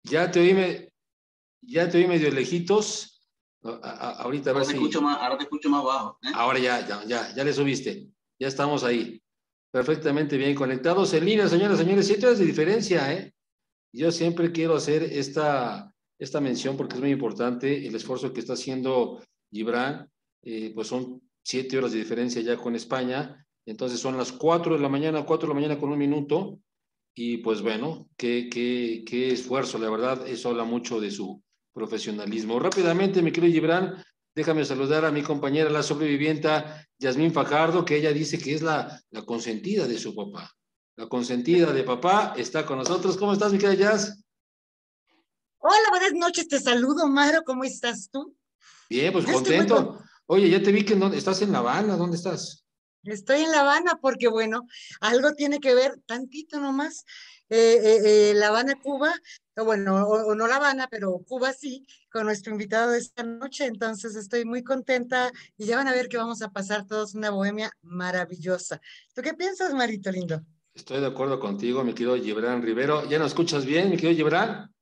Ya te oí, ya te oí medio lejitos. Ahorita a ver si... Ahora te escucho más bajo. Ahora ya le subiste. Ya estamos ahí. Perfectamente bien conectados en línea, señoras y señores. 7 horas de diferencia, ¿eh? Yo siempre quiero hacer esta mención porque es muy importante el esfuerzo que está haciendo Gibran. Pues son 7 horas de diferencia ya con España. Entonces son las 4 de la mañana, 4 de la mañana con un minuto. Y pues bueno, qué esfuerzo, la verdad, eso habla mucho de su profesionalismo. Rápidamente, mi querido Gibran, déjame saludar a mi compañera, la sobrevivienta Yasmín Fajardo, que ella dice que es la consentida de su papá. La consentida de papá está con nosotros. ¿Cómo estás, mi querida Yas? Hola, buenas noches, te saludo, Maro, ¿cómo estás tú? Bien, pues Yo estoy muy contento. Oye, ya te vi que estás en La Habana, ¿dónde estás? Estoy en La Habana porque, bueno, algo tiene que ver, tantito nomás, La Habana, Cuba, o bueno, o no La Habana, pero Cuba sí, con nuestro invitado de esta noche, entonces estoy muy contenta y ya van a ver que vamos a pasar todos una bohemia maravillosa. ¿Tú qué piensas, Marito lindo? Estoy de acuerdo contigo, mi querido Gibran Rivero. ¿Ya nos escuchas bien, mi querido Gibran?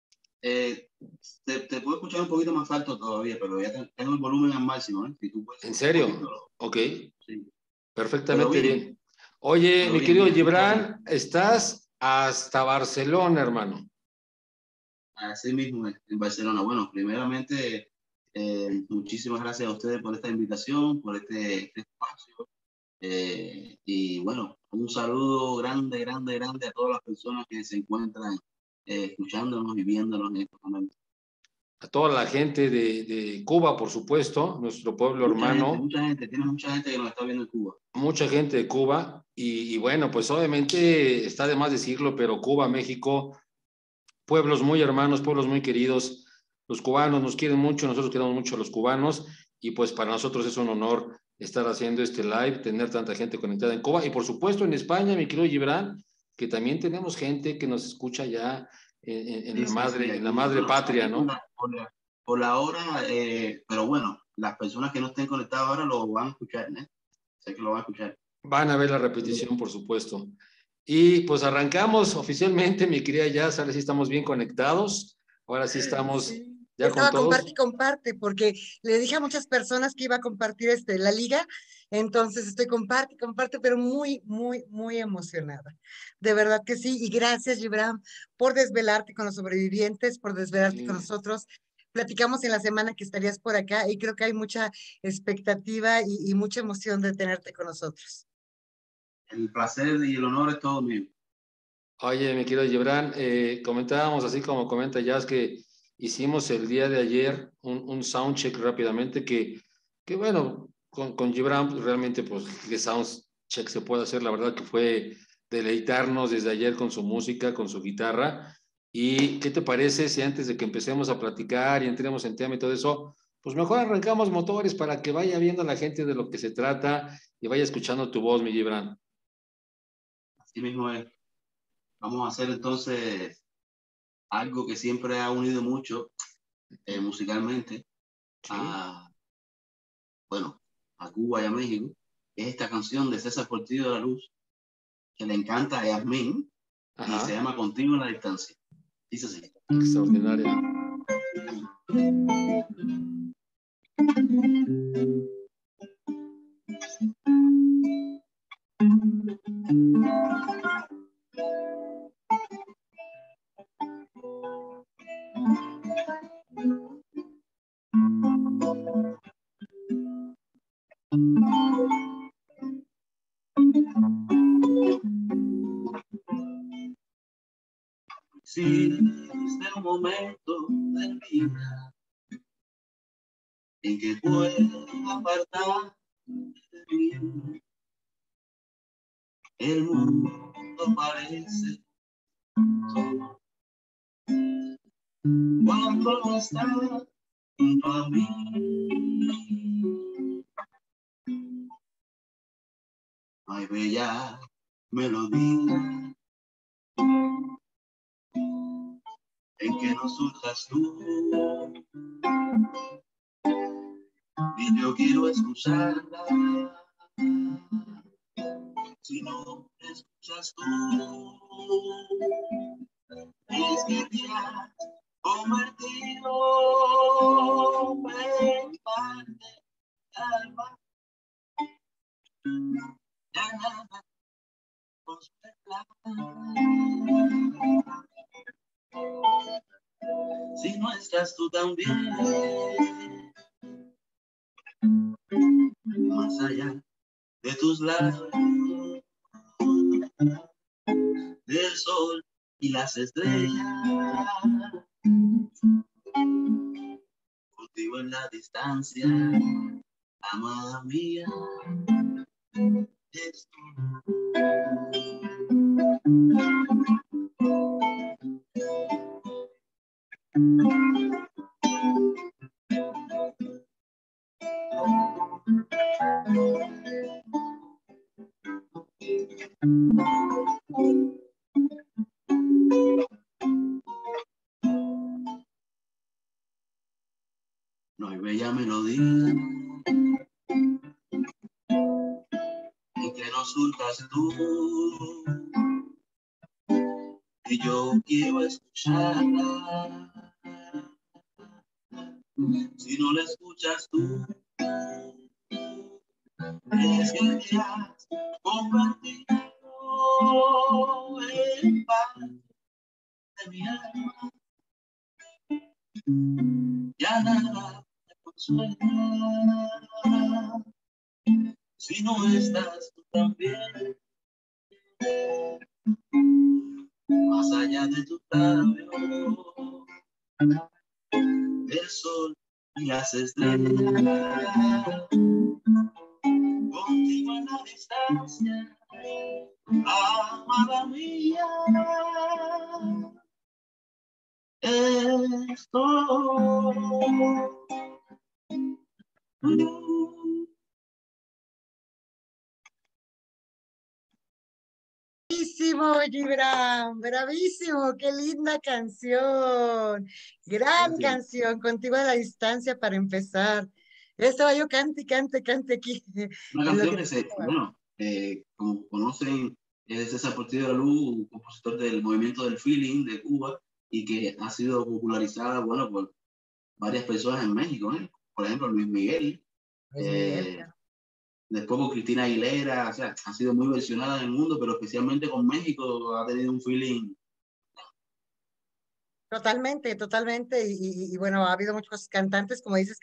Te puedo escuchar un poquito más alto todavía, pero ya tengo el volumen al máximo, ¿eh? Si tú puedes ¿En un serio? poquito, Ok. sí. Perfectamente bien. Oye, Pero mi bien, querido bien, Gibran, estás hasta Barcelona, hermano. así mismo es, en Barcelona. Bueno, primeramente, muchísimas gracias a ustedes por esta invitación, por este espacio. Y bueno, un saludo grande, grande, grande a todas las personas que se encuentran escuchándonos y viéndonos en estos momentos. A toda la gente de Cuba, por supuesto, nuestro pueblo hermano. Tiene mucha gente que nos está viendo en Cuba. Mucha gente de Cuba. Y bueno, pues obviamente está de más decirlo, pero Cuba, México, pueblos muy hermanos, pueblos muy queridos. Los cubanos nos quieren mucho, nosotros queremos mucho a los cubanos. Y pues para nosotros es un honor estar haciendo este live, tener tanta gente conectada en Cuba. Y por supuesto en España, mi querido Gibran, que también tenemos gente que nos escucha ya en la madre patria, ¿no? Por la hora, pero bueno, las personas que no estén conectadas ahora lo van a escuchar, ¿eh? Sé que lo van a escuchar. Van a ver la repetición, por supuesto. Y pues arrancamos oficialmente, mi querida Jazz, ahora sí estamos bien conectados, ahora sí estamos Sí. ya con Estaba comparte todos. y comparte, porque le dije a muchas personas que iba a compartir la liga, entonces estoy comparte y comparte, pero muy, muy, muy emocionada. De verdad que sí, y gracias, Gibran, por desvelarte con los sobrevivientes, por desvelarte con nosotros. Platicamos en la semana que estarías por acá y creo que hay mucha expectativa y mucha emoción de tenerte con nosotros. El placer y el honor es todo mío. Oye, mi querido Gibran, comentábamos así como comenta Jazz que hicimos el día de ayer un soundcheck rápidamente que bueno, con Gibran pues, realmente pues qué soundcheck se puede hacer, la verdad que fue deleitarnos desde ayer con su música, con su guitarra. ¿Y qué te parece si antes de que empecemos a platicar y entremos en tema y todo eso, pues mejor arrancamos motores para que vaya viendo la gente de lo que se trata y vaya escuchando tu voz, mi Gibran? Así mismo es. Vamos a hacer entonces algo que siempre ha unido mucho musicalmente a, bueno, a Cuba y a México. Es esta canción de César Portillo de la Luz que le encanta a Yasmín y se llama Contigo en la Distancia. Dice así. Extraordinaria. Si existe un momento de mi vida en que puedo apartar de mí, el mundo parece todo cuando no está junto a mí. Ay, bella melodía en que no surjas tú y yo quiero escucharla. Si no escuchas tú mis que te has convertido en parte del alma. Ya nada nos separa. Si no estás tú también, más allá de tus labios, del sol y las estrellas, contigo en la distancia, amada mía, estoy. No hay bella melodía en que nos surcas tú y yo quiero escucharla. Si no la escuchas tú, es que te has convertido en parte de mi alma. Ya nada me consuela si no estás tú también, más allá de tu labios, el sol y las estrellas, contigo en la distancia, amada mía, estoy. Bravísimo, Gibran, bravísimo, qué linda canción, gran Gracias. canción, contigo a la distancia para empezar. Ya estaba yo cante, cante, cante aquí. Una En lo canción que... que como conocen, es César Portillo de la Luz, un compositor del movimiento del feeling de Cuba y que ha sido popularizada, bueno, por varias personas en México, ¿eh? Por ejemplo, Luis Miguel, Luis Miguel, eh, después con Cristina Aguilera, o sea, ha sido muy versionada en el mundo, pero especialmente con México ha tenido un feeling. totalmente, totalmente. Y bueno, ha habido muchos cantantes, como dices,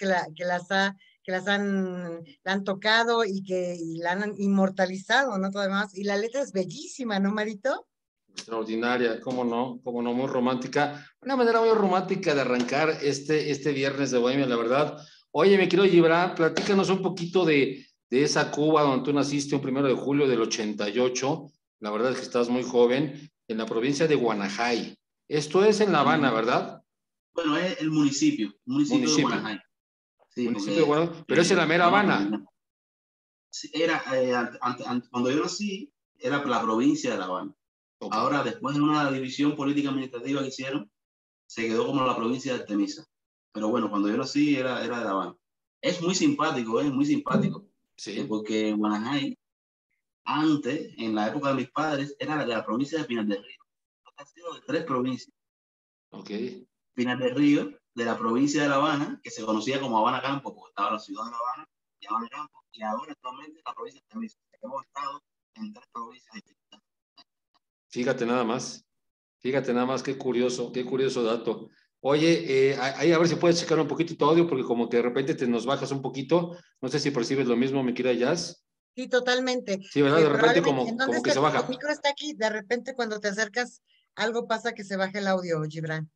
la han tocado y la han inmortalizado, ¿no? Todo además. Y la letra es bellísima, ¿no, Marito? Extraordinaria, cómo no, muy romántica. Una manera muy romántica de arrancar este viernes de Bohemia, la verdad. Oye, mi querido Gibran, platícanos un poquito de esa Cuba donde tú naciste un 1 de julio del 88. La verdad es que estás muy joven, en la provincia de Guanajay. Esto es en La Habana, ¿verdad? Bueno, es el municipio de Municipio. Guanajay. Sí, Municipio de porque, Guanajay, pero es en la mera Habana. sí, era, cuando yo nací, era la provincia de La Habana. Okay. Ahora, después de una división política administrativa que hicieron, se quedó como la provincia de Artemisa. Pero bueno, cuando yo nací, era de La Habana. Es muy simpático, es muy simpático. Sí. Porque Guanajay, antes, en la época de mis padres, era de la provincia de Pinar del Río. Ha sido de 3 provincias. Ok. Pinar del Río, de la provincia de La Habana, que se conocía como Habana Campo, porque estaba la ciudad de La Habana y Habana Campo, y ahora actualmente la provincia de Artemisa. Hemos estado en 3 provincias distintas. Fíjate nada más, qué curioso dato. Oye, ahí a ver si puedes checar un poquito tu audio, porque como que de repente te nos bajas un poquito. No sé si percibes lo mismo, mi querida Jazz. Sí, totalmente. Sí, ¿verdad? De repente Probablemente, ¿en dónde como que está? se Tu baja. micro está aquí. De repente, cuando te acercas, algo pasa que se baja el audio, Gibran.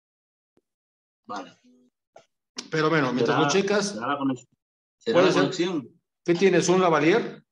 Vale. Pero bueno, mientras lo checas, ¿Será la conexión? puede ser. ¿Qué tienes? ¿Un lavalier?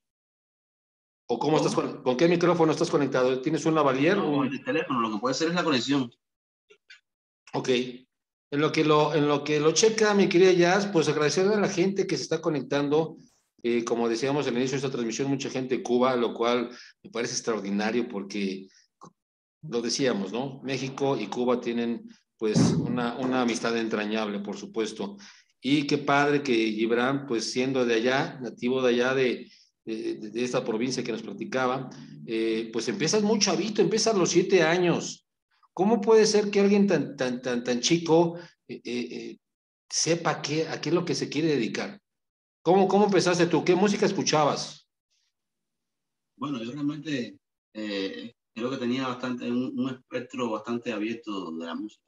¿O cómo estás con qué micrófono estás conectado? ¿Tienes un lavalier? No, con el teléfono, lo que puede ser es la conexión. Ok. En lo que lo checa, mi querida Jazz, pues agradecerle a la gente que se está conectando. Como decíamos al inicio de esta transmisión, mucha gente de Cuba, lo cual me parece extraordinario porque lo decíamos, ¿no? México y Cuba tienen pues una amistad entrañable, por supuesto. Y qué padre que Gibran, pues siendo de allá, nativo de allá de esta provincia que nos platicaba, pues empiezas muy chavito, empiezas a los 7 años. ¿Cómo puede ser que alguien tan chico sepa a qué es lo que se quiere dedicar? ¿Cómo empezaste tú? ¿Qué música escuchabas? Bueno, yo realmente creo que tenía un espectro bastante abierto de la música.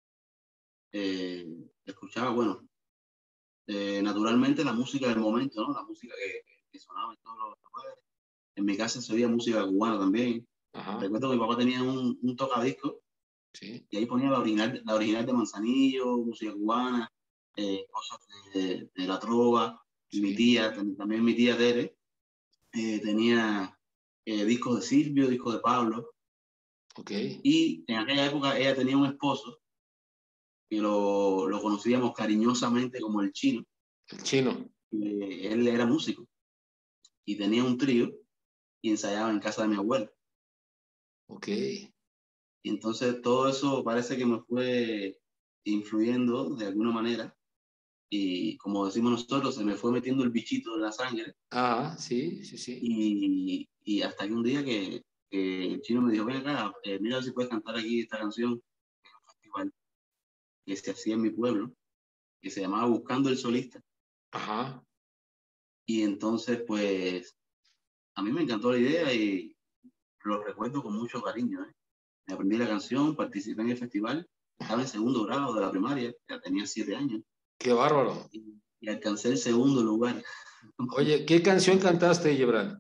Escuchaba, bueno, naturalmente la música del momento, ¿no? La música que sonaba en todos los lugares. En mi casa se oía música cubana también. Ajá, Recuerdo que mi papá tenía un tocadiscos sí, y ahí ponía la original de Manzanillo, música cubana, cosas de la trova. Mi sí, tía, también mi tía Tere, tenía discos de Silvio, discos de Pablo. ok. Y en aquella época ella tenía un esposo que lo conocíamos cariñosamente como el Chino. El chino, Él era músico y tenía un trío y ensayaba en casa de mi abuela. ok. Y entonces todo eso parece que me fue influyendo de alguna manera. Y como decimos nosotros, se me fue metiendo el bichito en la sangre. Ah, sí, sí, sí. Y hasta que un día que el Chino me dijo, ven acá, mira a ver si puedes cantar aquí esta canción en un festival que se hacía en mi pueblo, que se llamaba Buscando el Solista. Ajá. Y entonces, pues, a mí me encantó la idea y lo recuerdo con mucho cariño, ¿eh? Me aprendí la canción, participé en el festival, estaba en segundo grado de la primaria, ya tenía 7 años, Qué bárbaro. y alcancé el segundo lugar. Oye, ¿qué canción cantaste, Gibran?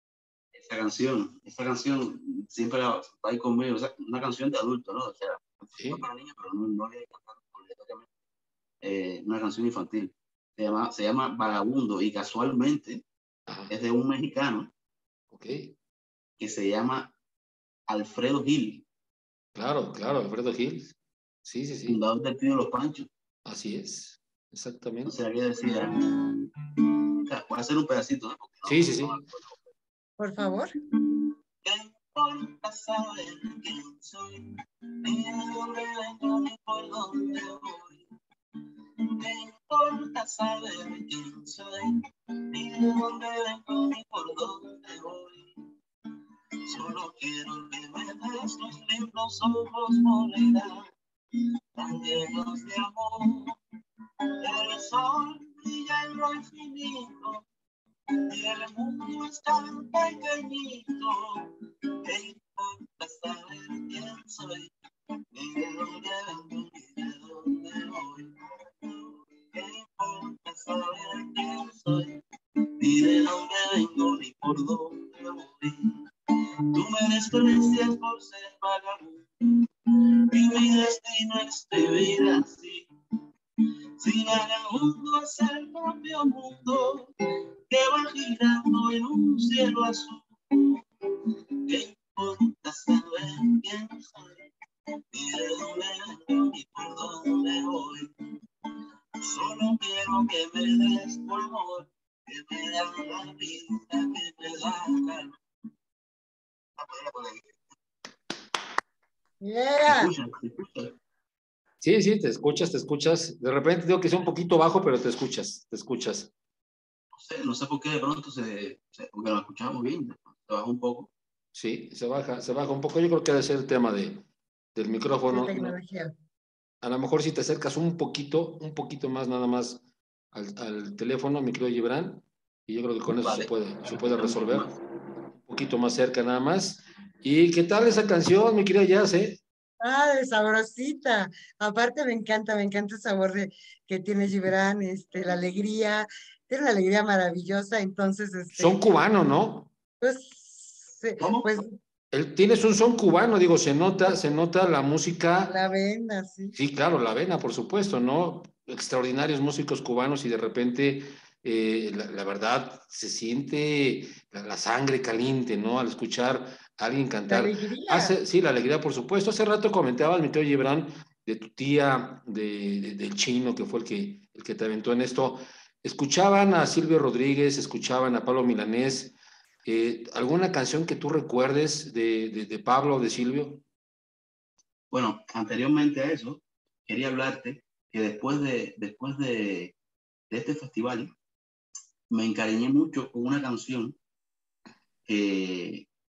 Esa canción siempre va ahí conmigo, o sea, una canción de adulto, ¿no? O sea, fue Sí. para niños, pero no le he cantado obligatoriamente una canción infantil. Se llama Vagabundo y casualmente Ajá. es de un mexicano Ok. que se llama Alfredo Gil, Claro, claro, Alfredo Gil. Sí, sí, sí. fundador del Trío Los Panchos. Así es. O Exactamente. sea, que decía, voy a hacer un pedacito, ¿no? Porque Sí, sí, no me sí. acuerdo. Por favor. ¿Qué importa saber quién soy? Ni de dónde vengo ni por dónde voy. ¿Qué importa saber quién soy? Ni de dónde vengo ni por dónde voy. Solo quiero que me des tus lindos ojos morena, tan llenos de amor. El sol brilla en lo infinito y el mundo es tan pequeñito. ¿Qué importa saber quién soy? Ni de dónde vengo ni de dónde voy. ¿Qué importa saber quién soy? Ni de dónde vengo ni por dónde voy. Tú me desprecias por ser vagabundo y mi destino es vivir así. Si vagabundo es el propio mundo que va girando en un cielo azul. ¿Qué importa saber quién soy? Ni de dónde vengo ni por dónde voy. Solo quiero que me des tu amor, que me da la vida, que me da calma. ¿Se Yeah. escucha? ¿Se escucha? Sí, sí, te escuchas, te escuchas. De repente digo que sea un poquito bajo, pero te escuchas, te escuchas. No sé por qué de pronto porque lo escuchamos bien, se bajó un poco. Sí, se baja un poco. Yo creo que debe ser el tema del De micrófono. tecnología. A lo mejor si te acercas un poquito más nada más al teléfono, mi querido Gibran, y yo creo que con eso Vale, se puede un poco resolver. más. Un poquito más cerca nada más. ¿Y qué tal esa canción, mi querida Jazz, eh? Ah, de sabrosita. Aparte me encanta el sabor que tiene Gibran, la alegría, tiene una alegría maravillosa, entonces, Son cubano, ¿no? pues, ¿Cómo? pues Tienes un son cubano, digo, se nota la música. la venda, sí. Sí, claro, la vena, por supuesto, ¿no? Extraordinarios músicos cubanos y de repente, la verdad, se siente la sangre caliente, ¿no? Al escuchar a alguien La cantar. alegría. Sí, la alegría, por supuesto. Hace rato comentabas, mi tío Gibran, de tu tía, del chino, que fue el que te aventó en esto. ¿Escuchaban a Silvio Rodríguez, escuchaban a Pablo Milanés? ¿Alguna canción que tú recuerdes de Pablo o de Silvio? Bueno, anteriormente a eso, quería hablarte que después de este festival, me encariñé mucho con una canción que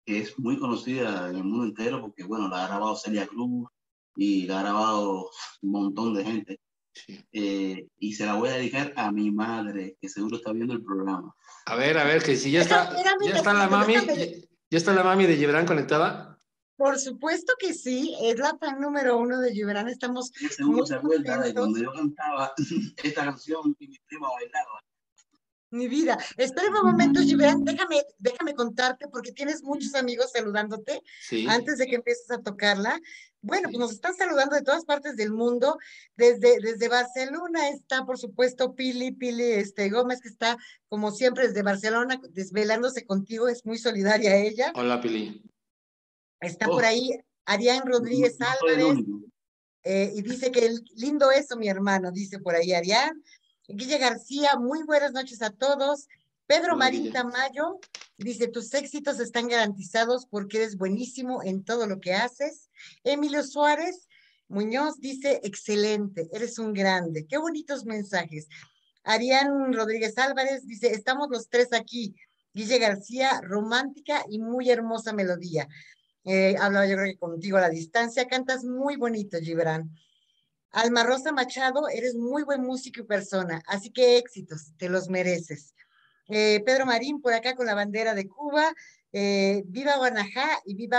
que es muy conocida en el mundo entero porque, bueno, la ha grabado Celia Cruz y la ha grabado un montón de gente. Sí. Y se la voy a dedicar a mi madre, que seguro está viendo el programa. A ver, que si ya está, Espérame ya está la tantito, mami, déjame. ya está la mami de Gibran conectada. Por supuesto que sí, es la fan número 1 de Gibran. Estamos Ella seguro muy se acuerda de cuando contentos. yo cantaba esta canción y mi prima bailaba. Mi vida. Espérame un momento, Gibran, déjame contarte, porque tienes muchos amigos saludándote Sí, antes de que empieces a tocarla. Bueno, pues sí. nos están saludando de todas partes del mundo. Desde Barcelona está, por supuesto, Pili Gómez, que está, como siempre, desde Barcelona, desvelándose contigo. Es muy solidaria ella. Hola, Pili. Está por Oh, ahí Arián Rodríguez no soy el Álvarez. único. Y dice que lindo eso, mi hermano, dice por ahí Arián. Guille García, muy buenas noches a todos. Pedro Hola, Marín Guille. Tamayo dice, tus éxitos están garantizados porque eres buenísimo en todo lo que haces. Emilio Suárez Muñoz dice, excelente, eres un grande. Qué bonitos mensajes. Arián Rodríguez Álvarez dice, estamos los tres aquí. Guille García, romántica y muy hermosa melodía. Hablaba yo creo que contigo a la distancia. Cantas muy bonito, Gibran. Alma Rosa Machado, eres muy buen músico y persona, así que éxitos, te los mereces. Pedro Marín, por acá con la bandera de Cuba. Viva Guanajá y viva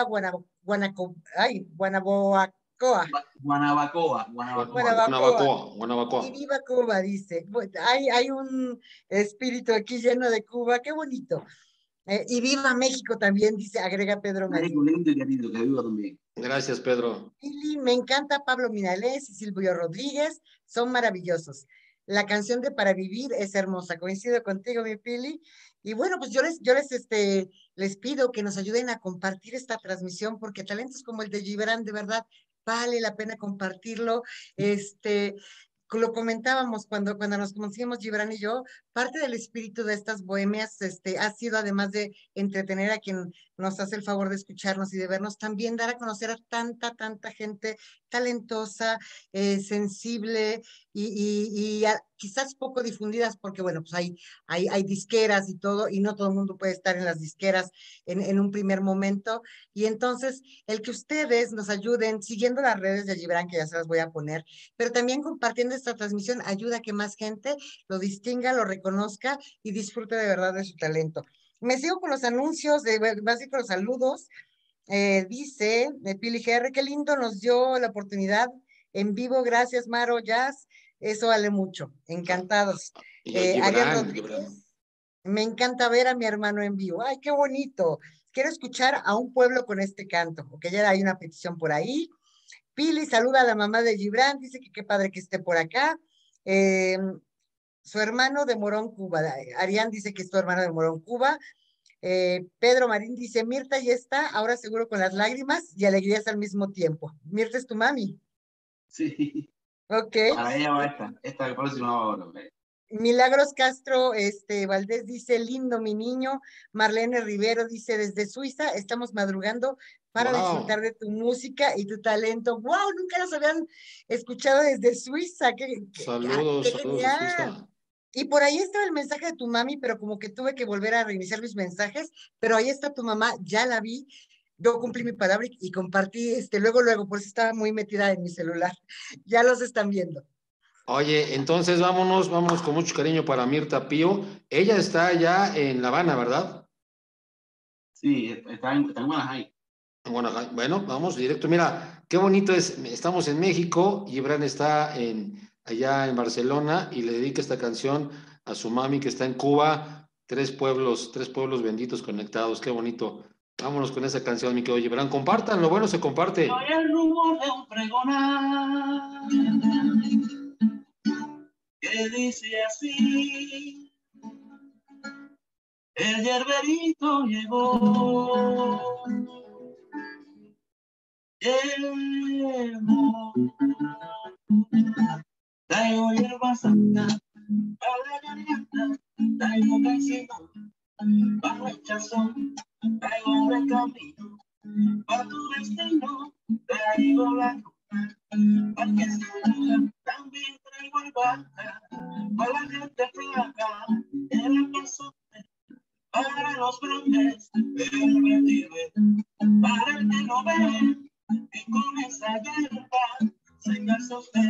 Guanaboacoa. Guanabacoa, Guanabacoa. Guanabacoa. Guanabacoa. Y viva Cuba, dice. Bueno, hay un espíritu aquí lleno de Cuba, qué bonito. Y viva México también, dice, agrega Pedro Marín. México lindo y querido, que viva también. Gracias, Pedro. Pili, me encanta Pablo Milanés y Silvio Rodríguez, son maravillosos. La canción de Para Vivir es hermosa, coincido contigo, mi Pili. Y bueno, pues les pido que nos ayuden a compartir esta transmisión, porque talentos como el de Gibran, de verdad, vale la pena compartirlo. Lo comentábamos cuando nos conocimos, Gibran y yo, parte del espíritu de estas bohemias ha sido, además de entretener a quien nos hace el favor de escucharnos y de vernos, también dar a conocer a tanta gente talentosa, sensible y quizás poco difundidas, porque bueno, pues hay disqueras y todo, y no todo el mundo puede estar en las disqueras en un primer momento. Y entonces, el que ustedes nos ayuden siguiendo las redes de Gibran, que ya se las voy a poner, pero también compartiendo esta transmisión ayuda a que más gente lo distinga, lo reconozca y disfrute de verdad de su talento. Me sigo con los anuncios, más bien con los saludos. Dice Pili GR, qué lindo nos dio la oportunidad en vivo, gracias Maro Jazz, eso vale mucho, encantados. Y a Ariel Gibran, Gibran. Rodríguez, me encanta ver a mi hermano en vivo, ay, qué bonito, quiero escuchar a un pueblo con este canto, porque ya hay una petición por ahí. Pili saluda a la mamá de Gibran, dice que qué padre que esté por acá. Su hermano de Morón, Cuba. Arián dice que es tu hermano de Morón, Cuba. Pedro Marín dice, Mirta ya está, ahora seguro con las lágrimas y alegrías al mismo tiempo. Mirta es tu mami. Sí, Ok. para ella va esta próxima hora. Milagros Castro Valdés dice, lindo mi niño. Marlene Rivero dice, desde Suiza estamos madrugando para disfrutar Wow. de tu música y tu talento. ¡Wow! Nunca los habían escuchado desde Suiza. Saludos, ¡Qué saludos de genial! Suiza. Y por ahí estaba el mensaje de tu mami, pero como que tuve que volver a reiniciar mis mensajes, pero ahí está tu mamá, ya la vi. Yo cumplí mi palabra y compartí luego, por eso estaba muy metida en mi celular. Ya los están viendo. Oye, entonces vámonos con mucho cariño para Mirta Pío. Ella está allá en La Habana, ¿verdad? Sí, está en Guanajuato. En Guanajuato. Bueno, vamos directo. Mira, qué bonito es. Estamos en México, Gibran está allá en Barcelona y le dedica esta canción a su mami que está en Cuba. Tres pueblos benditos conectados. Qué bonito. Vámonos con esa canción, mi querido Gibran. Compartan, lo bueno se comparte. Soy el rumor de un pregonar que dice así: el yerberito llegó, traigo hierba santa para la garganta, traigo caicito bajo el chazón, traigo un camino para tu destino, traigo la cruz para que se haga, también traigo el baja para la gente flaca, el paso para los brotes del vetiver, para el que no ve, y con esa hierba se casa usted.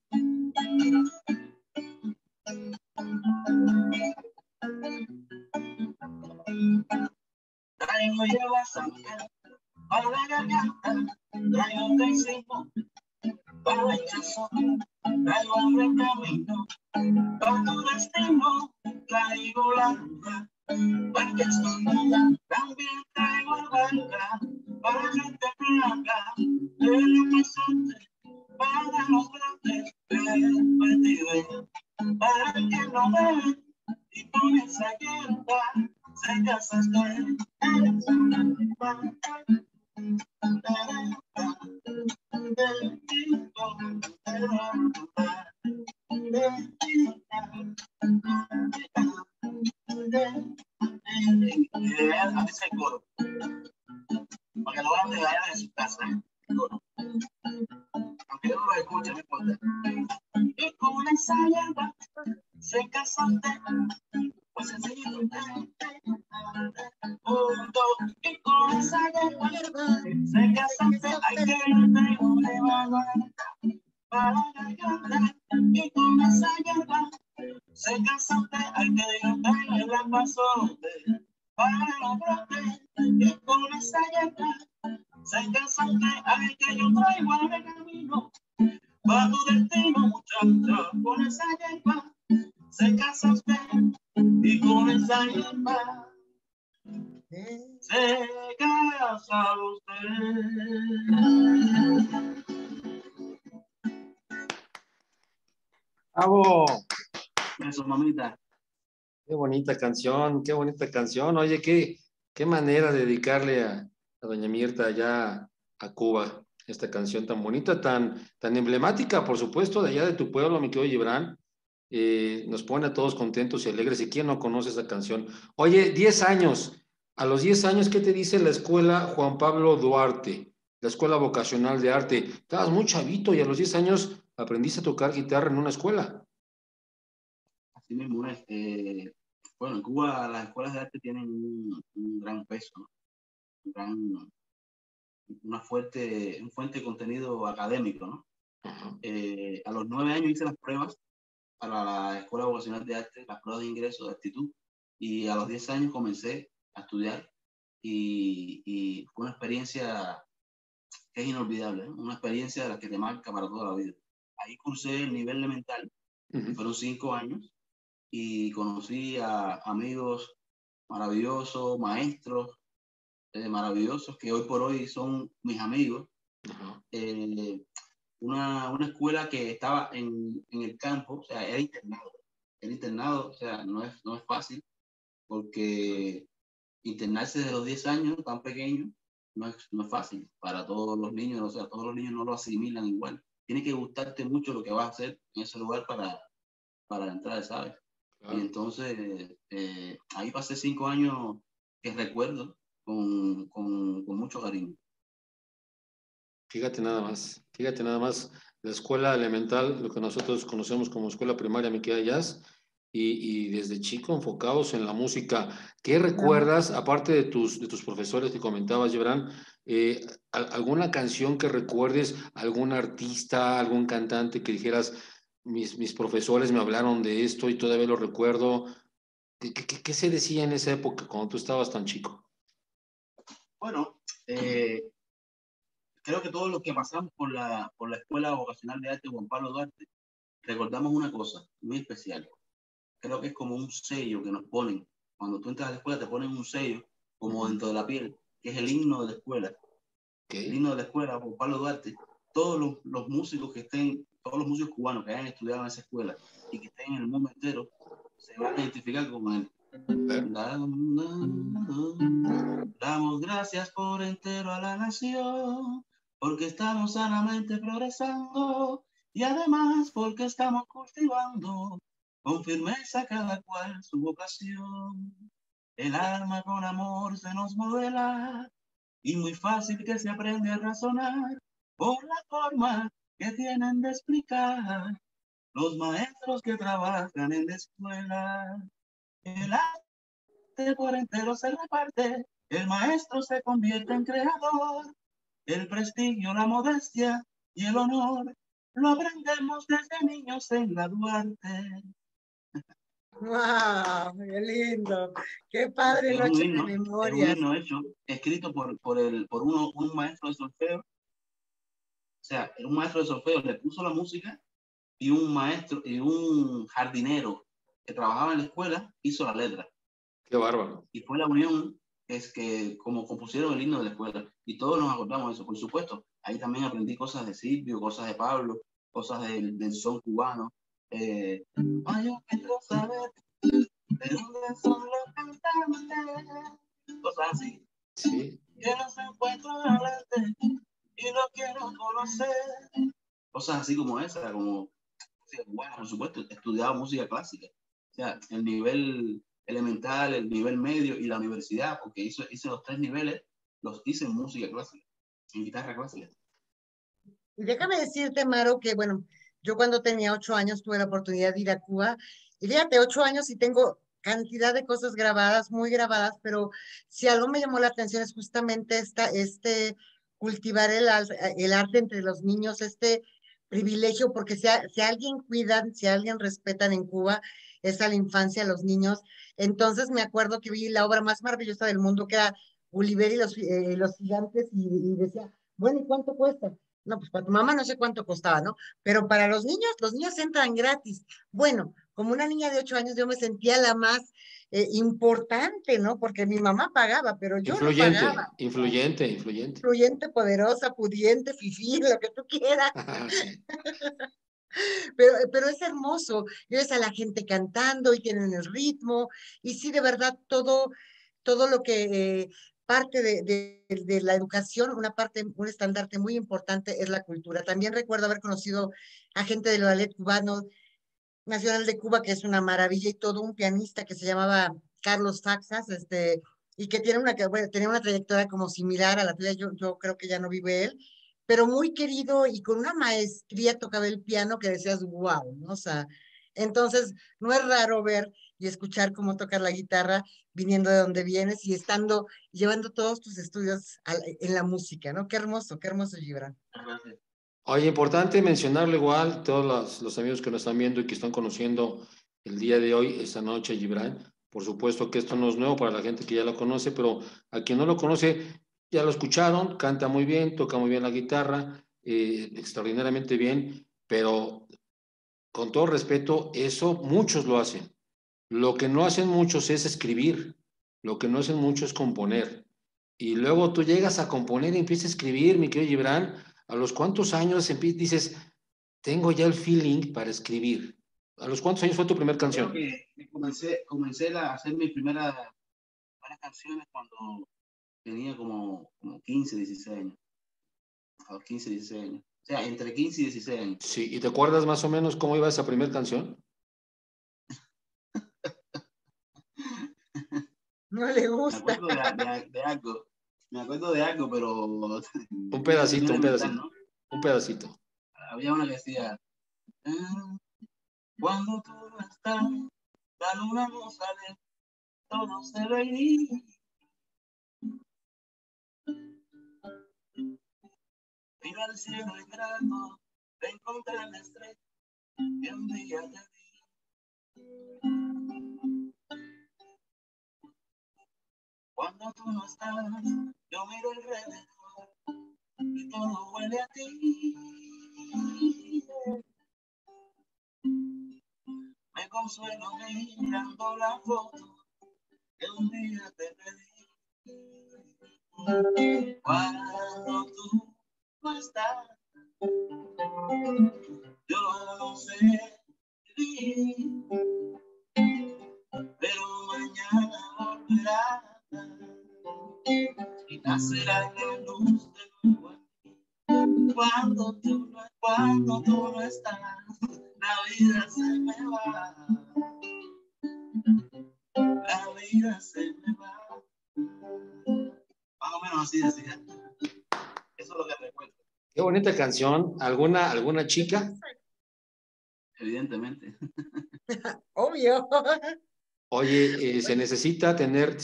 Traigo hierba santa para la garganta, traigo tecino para el rechazo, traigo el recamino para tu destino, traigo la luna para que estornuda, también traigo albahaca para gente blanca, el pasote para los brotes del vetiver, para el que no ve, y con esa hierba se casa usted. Así el coro, para que lo van a dejar en su casa, el coro. Aunque yo no lo escuche, no importa. Y con esa hierba se casa usted, pues sencillito. Y con esa hierba se casa usted, hay que irte de barbarita para la garganta. Y con esa hierba se casa usted, hay que irte de la pasote para los brotes. Y con esa hierba se casa usted, hay que yo traigo al camino para tu destino, muchacha. Con esa hierba se casa usted, y con esa hierba se casa usted. ¡Bravo! Eso, mamita. Qué bonita canción, qué bonita canción. Oye, qué manera de dedicarle a doña Mirta allá a Cuba esta canción tan bonita, tan emblemática, por supuesto, de allá de tu pueblo, mi querido Gibran. Nos pone a todos contentos y alegres. ¿Y quién no conoce esa canción? Oye, 10 años. A los 10 años, ¿qué te dice la escuela Juan Pablo Duarte? La escuela vocacional de arte. Estabas muy chavito y a los 10 años aprendiste a tocar guitarra en una escuela. Así mismo es. Bueno, en Cuba las escuelas de arte tienen un gran peso, ¿no? Un gran, un fuerte contenido académico, ¿no? A los 9 años hice las pruebas para la Escuela Vocacional de Arte, las pruebas de ingreso de actitud, y a los 10 años comencé a estudiar y fue una experiencia que es inolvidable, ¿eh? Una experiencia de la que te marca para toda la vida. Ahí cursé el nivel elemental, fueron 5 años, y conocí a amigos maravillosos, maestros maravillosos, que hoy por hoy son mis amigos. Una escuela que estaba en el campo, o sea, era internado, o sea, no es fácil, porque internarse desde los 10 años, tan pequeño, no es fácil para todos los niños, o sea, todos los niños no lo asimilan igual. Tiene que gustarte mucho lo que vas a hacer en ese lugar para entrar, ¿sabes? Claro. Y entonces, ahí pasé 5 años que recuerdo con mucho cariño. Fíjate nada más, la escuela elemental, lo que nosotros conocemos como escuela primaria, mi querida Jazz, y desde chico enfocados en la música. ¿Qué recuerdas, aparte de tus profesores que comentabas, Gibran, alguna canción que recuerdes, algún artista, algún cantante que dijeras, mis profesores me hablaron de esto y todavía lo recuerdo? ¿Qué se decía en esa época cuando tú estabas tan chico? Bueno, creo que todos los que pasamos por la Escuela Vocacional de Arte Juan Pablo Duarte recordamos una cosa muy especial. Creo que es como un sello que nos ponen. Cuando tú entras a la escuela te ponen un sello como dentro de la piel, que es el himno de la escuela. El himno de la escuela, Juan Pablo Duarte. Todos los músicos que estén, todos los músicos cubanos que hayan estudiado en esa escuela y que estén en el mundo entero, se van a identificar con él. Damos gracias por entero a la nación, porque estamos sanamente progresando y además porque estamos cultivando con firmeza cada cual su vocación. El alma con amor se nos modela y muy fácil que se aprende a razonar por la forma que tienen de explicar los maestros que trabajan en la escuela. El arte por entero se reparte, el maestro se convierte en creador, el prestigio, la modestia y el honor, lo aprendemos desde niños en la Duarte. ¡Wow! ¡Qué lindo! ¡Qué padre Es noche de un memorias! himno hecho, escrito por un maestro de solfeo. O sea, un maestro de solfeo le puso la música y un maestro y un jardinero que trabajaba en la escuela hizo la letra. Qué bárbaro. Y fue la unión, es que como compusieron el himno de la escuela. Y todos nos acordamos de eso, por supuesto. Ahí también aprendí cosas de Silvio, cosas de Pablo, cosas del son cubano. Yo quiero saber de dónde son los cantantes. Cosas así. Sí. Que los encuentro adelante y los quiero conocer. Cosas así como esa, como, bueno, por supuesto, he estudiado música clásica. O sea, el nivel elemental, el nivel medio y la universidad, porque hice los 3 niveles, los hice en música clásica, en guitarra clásica. Y déjame decirte, Maro, que bueno, yo cuando tenía 8 años tuve la oportunidad de ir a Cuba. Y fíjate, 8 años y tengo cantidad de cosas grabadas, muy grabadas, pero si algo me llamó la atención es justamente cultivar el arte entre los niños, este privilegio, porque si a alguien cuidan, si a alguien respetan en Cuba, es a la infancia, a los niños. Entonces me acuerdo que vi la obra más maravillosa del mundo, que era Gulliver y los gigantes, y decía, bueno, ¿y cuánto cuesta? No, pues para tu mamá no sé cuánto costaba, ¿no? Pero para los niños entran gratis. Bueno, como una niña de 8 años, yo me sentía la más importante, ¿no? Porque mi mamá pagaba, pero yo no Influyente, pagaba. influyente, influyente. Influyente, poderosa, pudiente, fifí, lo que tú quieras. Sí. Pero es hermoso. Y ves a la gente cantando y tienen el ritmo. Y sí, de verdad, todo lo que parte de la educación, una parte, un estandarte muy importante es la cultura. También recuerdo haber conocido a gente del ballet cubano, Nacional de Cuba, que es una maravilla, y todo un pianista que se llamaba Carlos Faxas, y que bueno, tenía una trayectoria como similar a la tuya. Yo creo que ya no vive él, pero muy querido y con una maestría tocaba el piano que decías, wow, ¿no? O sea, entonces no es raro ver y escuchar cómo tocas la guitarra viniendo de donde vienes y llevando todos tus estudios en la música, ¿no? Qué hermoso, Gibran. Gracias. Oye, importante mencionarlo igual, todos los amigos que nos están viendo y que están conociendo el día de hoy, esta noche, Gibran. Por supuesto que esto no es nuevo para la gente que ya lo conoce, pero a quien no lo conoce, ya lo escucharon, canta muy bien, toca muy bien la guitarra, extraordinariamente bien, pero con todo respeto, eso muchos lo hacen. Lo que no hacen muchos es escribir, lo que no hacen muchos es componer. Y luego tú llegas a componer y empiezas a escribir, mi querido Gibran, a los cuántos años dices, tengo ya el feeling para escribir. ¿A los cuántos años fue tu primera Creo canción? que comencé a hacer mis primeras canciones cuando tenía como 15, 16 años. A los 15, 16 años. O sea, entre 15 y 16 años. Sí, ¿y te acuerdas más o menos cómo iba esa primera canción? No le Me gusta. acuerdo de algo. Me acuerdo de algo, pero Un no me pedacito, quiero un inventar, pedacito, ¿no? un pedacito. Había una que decía, cuando tú no estás, la luna no sale, todo se ve gris. Mira el cielo ingrato, te encontré la estrella que un día te di. Cuando tú no estás, yo miro alrededor y todo huele a ti. Me consuelo mirando la foto que un día te pedí. Cuando tú no estás, yo no sé vivir, pero mañana volverá y nacerá la luz de nuevo aquí. Cuando tú no estás, la vida se me va, la vida se me va. Más o menos así decía. Eso es lo que recuerdo. Qué bonita canción. ¿Alguna chica? Evidentemente. Obvio. Oye, ¿se necesita tener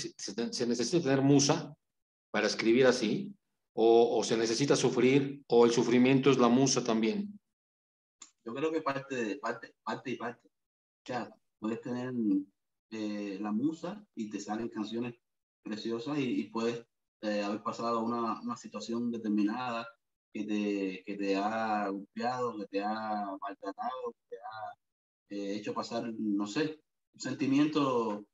musa para escribir así? ¿O se necesita sufrir? ¿O el sufrimiento es la musa también? Yo creo que parte y parte. O sea, puedes tener la musa y te salen canciones preciosas y puedes haber pasado una situación determinada que te ha golpeado, que te ha maltratado, que te ha hecho pasar, no sé, un sentimiento,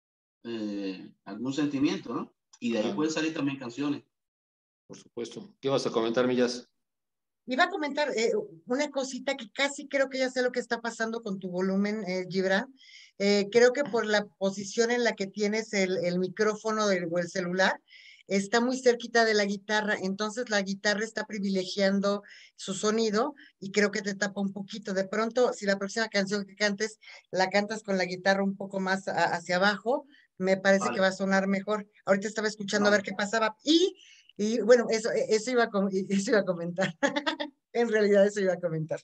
algún sentimiento, ¿no? Y de ahí Claro, pueden salir también canciones. por supuesto. ¿Qué vas a comentar, Millas? Iba a comentar una cosita que casi creo que ya sé lo que está pasando con tu volumen, Gibran. Creo que por la posición en la que tienes el micrófono o el celular, está muy cerquita de la guitarra, entonces la guitarra está privilegiando su sonido y creo que te tapa un poquito. De pronto, si la próxima canción que cantes la cantas con la guitarra un poco más hacia abajo, me parece que va Vale, a sonar mejor. Ahorita estaba escuchando a ver vale. qué pasaba y bueno, eso eso iba a comentar. En realidad eso iba a comentar.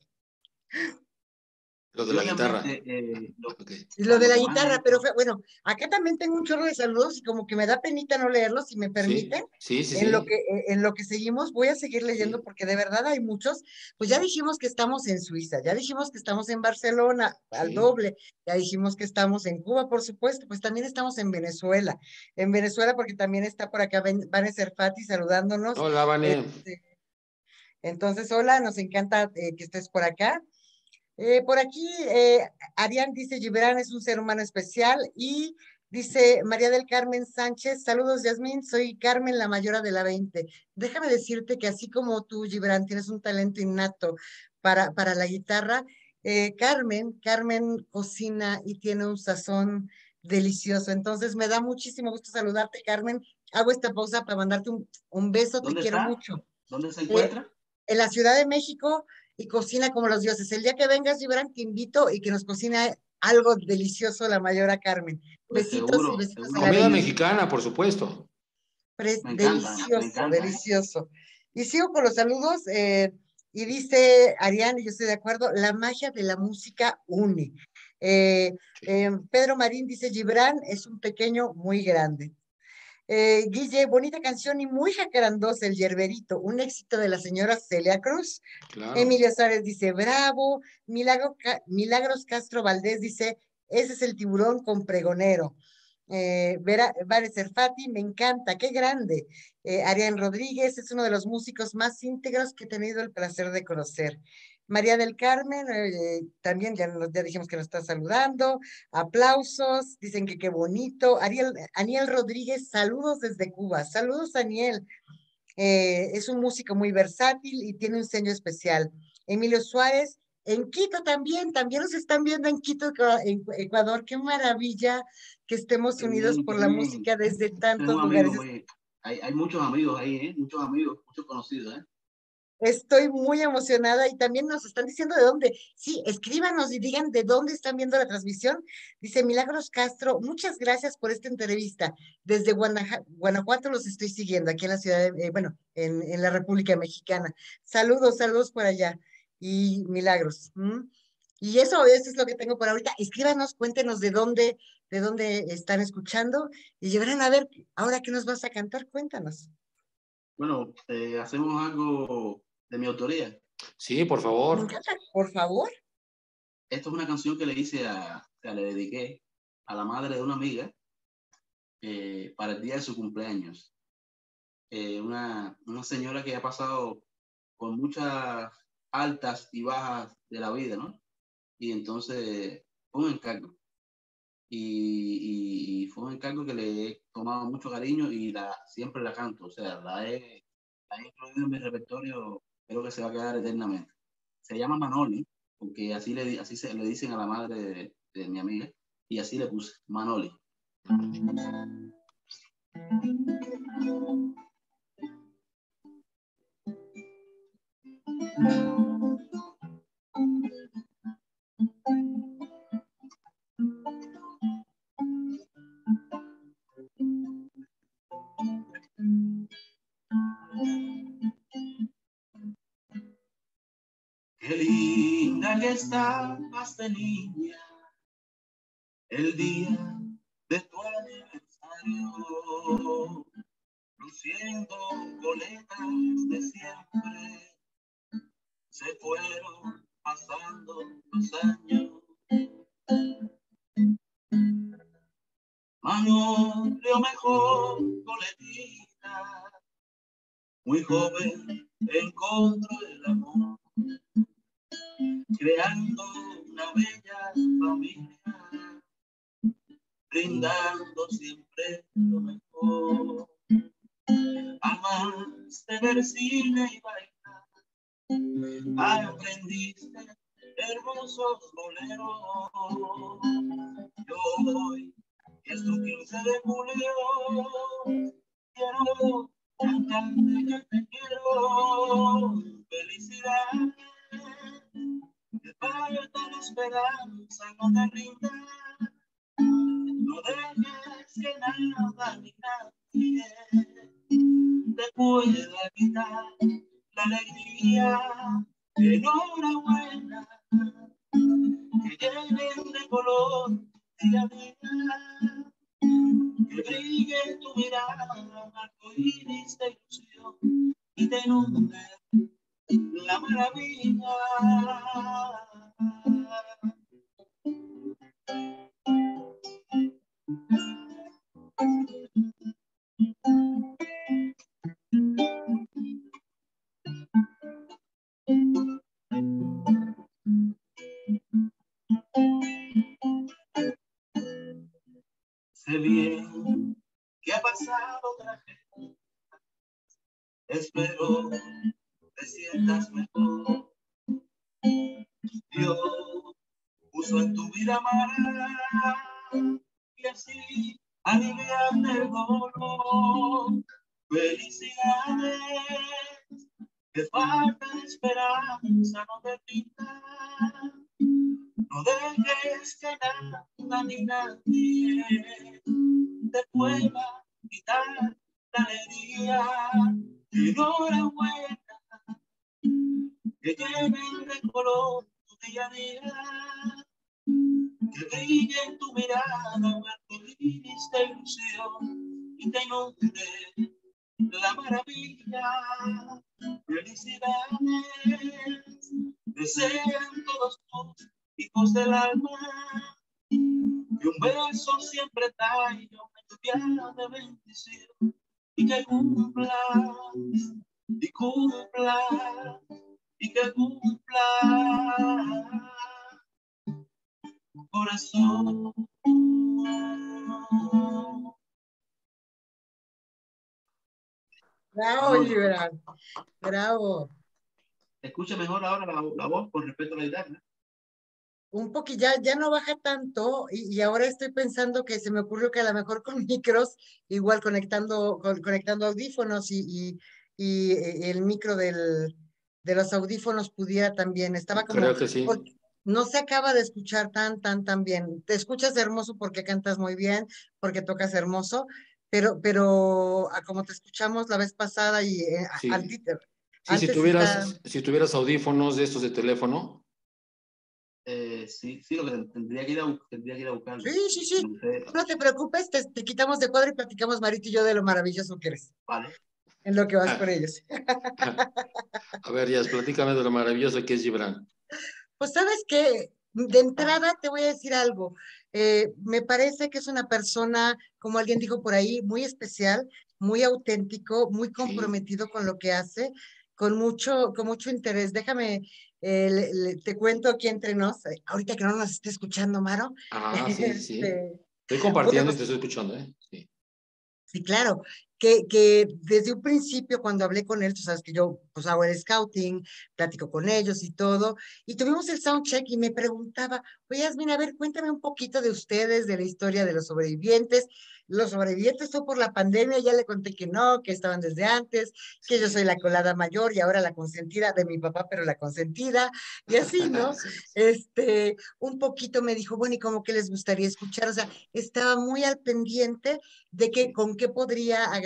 Lo de Y la guitarra. obviamente, Ok. Y o lo sea, de lo la que más he guitarra, pero visto, bueno, acá también tengo un chorro de saludos y como que me da penita no leerlos, si me Sí, permiten. sí, sí, sí, En lo que seguimos, voy a seguir leyendo sí, porque de verdad hay muchos. Pues ya dijimos que estamos en Suiza, ya dijimos que estamos en Barcelona al sí. doble, ya dijimos que estamos en Cuba, por supuesto, pues también estamos en Venezuela porque también está por acá Vane Serfati saludándonos. Hola, Vane. Este, entonces, hola, nos encanta que estés por acá. Por aquí, Arián dice, Gibran es un ser humano especial y dice María del Carmen Sánchez, saludos Yasmín, soy Carmen, la mayora de la 20. Déjame decirte que así como tú, Gibran, tienes un talento innato para la guitarra, Carmen cocina y tiene un sazón delicioso. Entonces, me da muchísimo gusto saludarte, Carmen. Hago esta pausa para mandarte un beso, te ¿dónde quiero está? mucho. ¿Dónde se Eh, encuentra? en la Ciudad de México y cocina como los dioses. El día que vengas, Gibran, te invito y que nos cocine algo delicioso la mayora Carmen. Pues Besitos y seguro, besitos en la seguro. Comida 20. mexicana, por supuesto. Me encanta, me Delicioso, encanta, ¿eh? delicioso. Y sigo con los saludos. Y dice Ariane, y yo estoy de acuerdo, la magia de la música une. Eh, Sí. Pedro Marín dice, Gibran es un pequeño muy grande. Guille, bonita canción y muy jacarandosa, El Yerberito, un éxito de la señora Celia Cruz. Claro. Emilio Suárez dice, bravo. Milagros Castro Valdés dice, ese es el tiburón con pregonero. Vare Serfati, me encanta, qué grande. Arián Rodríguez es uno de los músicos más íntegros que he tenido el placer de conocer. María del Carmen, también ya dijimos que nos está saludando. Aplausos, dicen que qué bonito. Aniel Rodríguez, saludos desde Cuba. Saludos, Aniel. Es un músico muy versátil y tiene un sello especial. Emilio Suárez, en Quito también nos están viendo en Quito, en Ecuador. Qué maravilla que estemos unidos Qué por la bien. música desde Usted es tantos un lugares. amigo, pues. Hay muchos amigos ahí, ¿eh? Muchos amigos, muchos conocidos, ¿eh? Estoy muy emocionada y también nos están diciendo de dónde. Sí, escríbanos y digan de dónde están viendo la transmisión. Dice Milagros Castro, muchas gracias por esta entrevista. Desde Guanajuato los estoy siguiendo, aquí en la ciudad, bueno, en la República Mexicana. Saludos por allá. Y Milagros. Y eso es lo que tengo por ahorita. Escríbanos, cuéntenos de dónde están escuchando y llegarán a ver, ahora que nos vas a cantar, cuéntanos. Bueno, hacemos algo de mi autoría. Sí, por Me favor. encanta, por favor. Esto es una canción que le hice que le dediqué a la madre de una amiga para el día de su cumpleaños. Una señora que ha pasado por muchas altas y bajas de la vida, ¿no? Y entonces fue un encargo. Y fue un encargo que le he tomado mucho cariño y siempre la canto. O sea, la he incluido en mi repertorio, creo que se va a quedar eternamente. Se llama Manoli, porque así se le dicen a la madre de mi amiga, y así le puse Manoli. Qué linda que estabas de niña, el día de tu aniversario, luciendo coletas de siempre. Se fueron pasando los años. Manolio mejor coletita, muy joven encontró el amor, creando una bella familia, brindando siempre lo mejor. Amaste ver cine y bailar, aprendiste hermosos boleros. Yo hoy, que es tu 15 de julio, quiero cantarte que te quiero. Felicidades, que falta la esperanza, no te rindas. No dejes que nada ni nadie te pueda quitar la alegría. Enhorabuena, que llenen de color día a día, que brille tu mirada, arcoíris de ilusión, y te inunde la maravilla. Sé bien que ha pasado tragedia, espero te sientas mejor. Dios puso en tu vida amar y así aliviarte el dolor. Felicidades, que falta de esperanza, no te pinta. No dejes que nada ni nadie te pueda quitar la alegría. Enhorabuena, que llenen de color tu día a día, que brille en tu mirada un arcoíris de ilusión y te inunde la maravilla. Felicidades, desean todos tus hijos del alma, que un beso siempre traiga una lluvia de bendición, y que cumplas, y cumplas, y que cumplas, corazón. Bravo, Gibran. Bravo. ¿Se escucha mejor ahora la voz con respecto a la guitarra? Un poquito, ya no baja tanto y ahora estoy pensando que se me ocurrió que a lo mejor con micros, igual conectando audífonos y el micro de los audífonos pudiera también, estaba como, Creo que sí. porque no se acaba de escuchar tan bien. Te escuchas hermoso porque cantas muy bien, porque tocas hermoso, pero como te escuchamos la vez pasada y Sí. Sí, antes está... si tuvieras audífonos de estos de teléfono. Sí, lo que tendría que ir a buscarlo. Sí. No sé. No te preocupes, te quitamos de cuadro y platicamos, Marito y yo, de lo maravilloso que eres, Vale. en lo que vas Ah, por ellos. a ver, Jazz, platícame de lo maravilloso que es Gibran. Pues sabes que de entrada te voy a decir algo. Me parece que es una persona, como alguien dijo por ahí, muy especial, muy auténtico, muy Sí. comprometido con lo que hace, con mucho interés. Déjame, te cuento aquí entre nos, ahorita que no nos esté escuchando, Maro. Ah, sí. Este, Estoy bueno, compartiendo y pues te estoy escuchando, ¿eh? Sí. sí, claro, que desde un principio cuando hablé con él, tú sabes que yo pues hago el scouting, platico con ellos y todo, y tuvimos el soundcheck y me preguntaba, oye, Yasmina, a ver, cuéntame un poquito de ustedes, de la historia de los sobrevivientes. Los sobrevivientes fue por la pandemia, ya le conté que no, que estaban desde antes, que yo soy Sí. la colada mayor y ahora la consentida de mi papá, pero la consentida, y así, ¿no? Sí. Un poquito me dijo, bueno, ¿y cómo que les gustaría escuchar? O sea, estaba muy al pendiente de que Sí. con qué podría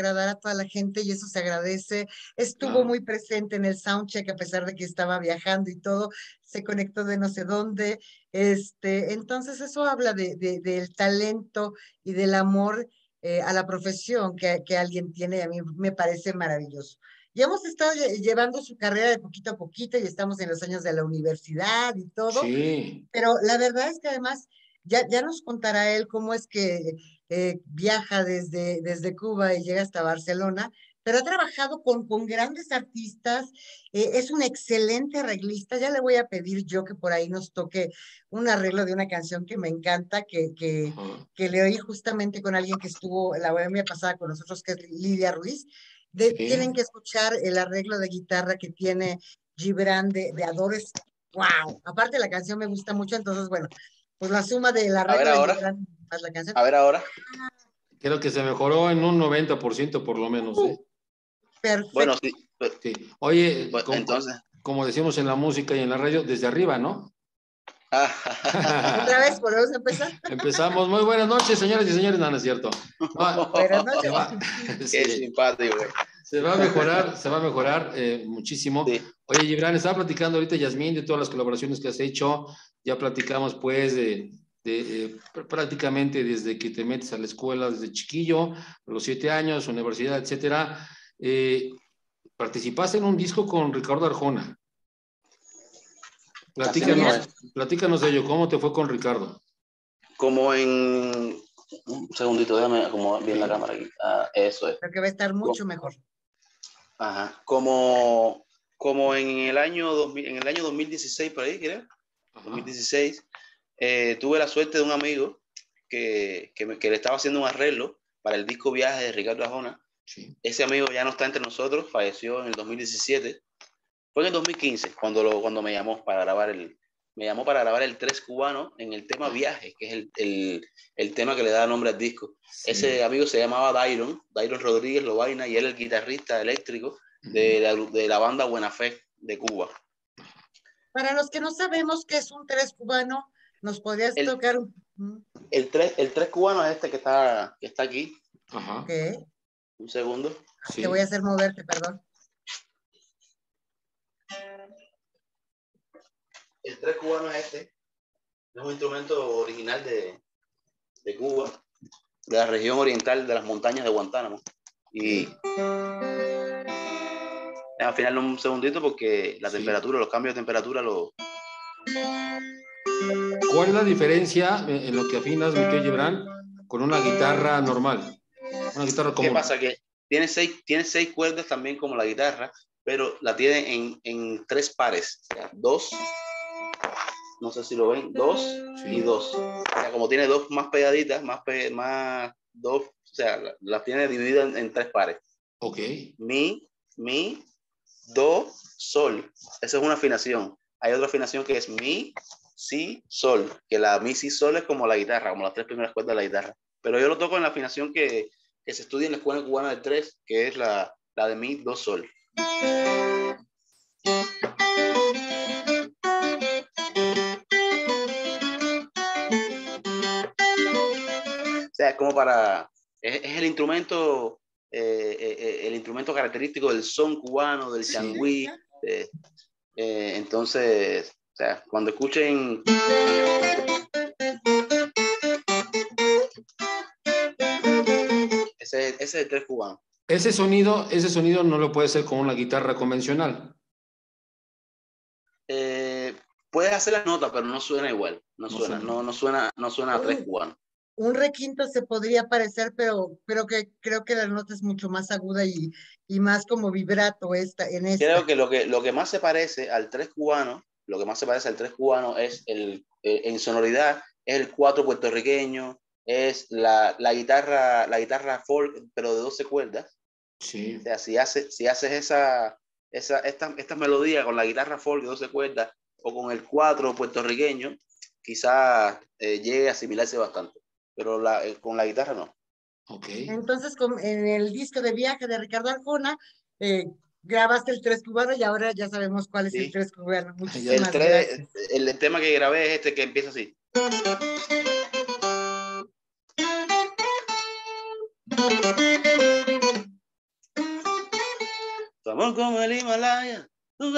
agradar a toda la gente y eso se agradece. Estuvo Claro. muy presente en el soundcheck a pesar de que estaba viajando y todo, se conectó de no sé dónde. Entonces eso habla del talento y del amor a la profesión que alguien tiene y a mí me parece maravilloso. Y hemos estado llevando su carrera de poquito a poquito y estamos en los años de la universidad y todo, Sí, pero la verdad es que además ya nos contará él cómo es que viaja desde Cuba y llega hasta Barcelona, pero ha trabajado con grandes artistas, es un excelente arreglista. Ya le voy a pedir yo que por ahí nos toque un arreglo de una canción que me encanta, ajá, que le oí justamente con alguien que estuvo la bohemia pasada con nosotros, que es Lidia Ruiz. Tienen sí. que escuchar el arreglo de guitarra que tiene Gibran de Adores. ¡Wow! Aparte la canción me gusta mucho, entonces bueno, pues la suma del A ver arreglo de ahora, Gibran más la canción. a ver ahora. Creo que se mejoró en un 90% por lo menos, ¿eh? Bueno, Perfecto. sí, Sí. Oye, pues, entonces. como decimos en la música y en la radio, desde arriba, ¿no? Otra vez, volvemos a empezar. Empezamos. Muy buenas noches, señoras y señores. No, no es cierto. No, Buenas se noches. va, Qué sí, simpático, güey. se va a mejorar muchísimo. Sí. Oye, Gibran, estaba platicando ahorita Yasmín de todas las colaboraciones que has hecho. Ya platicamos, pues, prácticamente desde que te metes a la escuela, desde chiquillo, a los 7 años, universidad, etcétera. Participaste en un disco con Ricardo Arjona. Así mismo Platícanos, es. platícanos de ello. ¿Cómo te fue con Ricardo? Como en un segundito, déjame acomodar bien la Sí. cámara aquí. Eso es. Creo que va a estar mucho mejor. Ajá. Como en el año 2000, en el año 2016, por ahí, creo. Ajá. 2016, tuve la suerte de un amigo que le estaba haciendo un arreglo para el disco Viaje de Ricardo Arjona. Sí. Ese amigo ya no está entre nosotros, falleció en el 2017. Fue en el 2015 cuando me llamó para grabar el 3 cubano en el tema Viaje, que es el tema que le da nombre al disco. Sí. Ese amigo se llamaba Dairon Rodríguez Lobaina, y él es el guitarrista eléctrico de la banda Buena Fe de Cuba. Para los que no sabemos qué es un tres cubano, ¿nos podrías El, tocar el 3 cubano es este que está aquí. Ajá. ¿Qué? Un segundo. Te voy a hacer moverte, perdón. El 3 cubano es este. Es un instrumento original de Cuba, de la región oriental de las montañas de Guantánamo. Y al final un segundito porque la temperatura, los cambios de temperatura ¿Cuál es la diferencia en lo que afinas, mi querido Gibran, con una guitarra normal? Una guitarra común. ¿Qué pasa? Que tiene seis cuerdas también como la guitarra, pero la tiene en 3 pares. O sea, 2, no sé si lo ven, 2 y 2. O sea, como tiene 2 más pegaditas, más 2, o sea, las tiene divididas en 3 pares. Ok. Mi, do, sol. Esa es una afinación. Hay otra afinación que es mi, si, sol. Que la mi, si, sol es como la guitarra, como las 3 primeras cuerdas de la guitarra. Pero yo lo toco en la afinación que se estudia en la escuela cubana de 3, que es la de mi, do, sol. O sea, es como es el instrumento característico del son cubano, del changüí. Entonces, o sea, cuando escuchen ese es el 3 cubano. Ese sonido no lo puede hacer con una guitarra convencional. Puedes hacer la nota, pero no suena igual. No suena a 3 cubanos. Un requinto se podría parecer, pero creo que la nota es mucho más aguda y más como vibrato en esta. Creo que lo que más se parece al 3 cubano, es en sonoridad, es el 4 puertorriqueño, es la guitarra folk, pero de 12 cuerdas. Sí. O sea, si haces esta melodía con la guitarra folk de 12 cuerdas o con el 4 puertorriqueño, quizás llegue a asimilarse bastante, pero con la guitarra no. Okay. Entonces, en el disco de Viaje de Ricardo Arjona, grabaste el 3 cubano y ahora ya sabemos cuál es el 3 cubano. Muchísimas gracias. El tema que grabé es este que empieza así. o como el Himalaya. No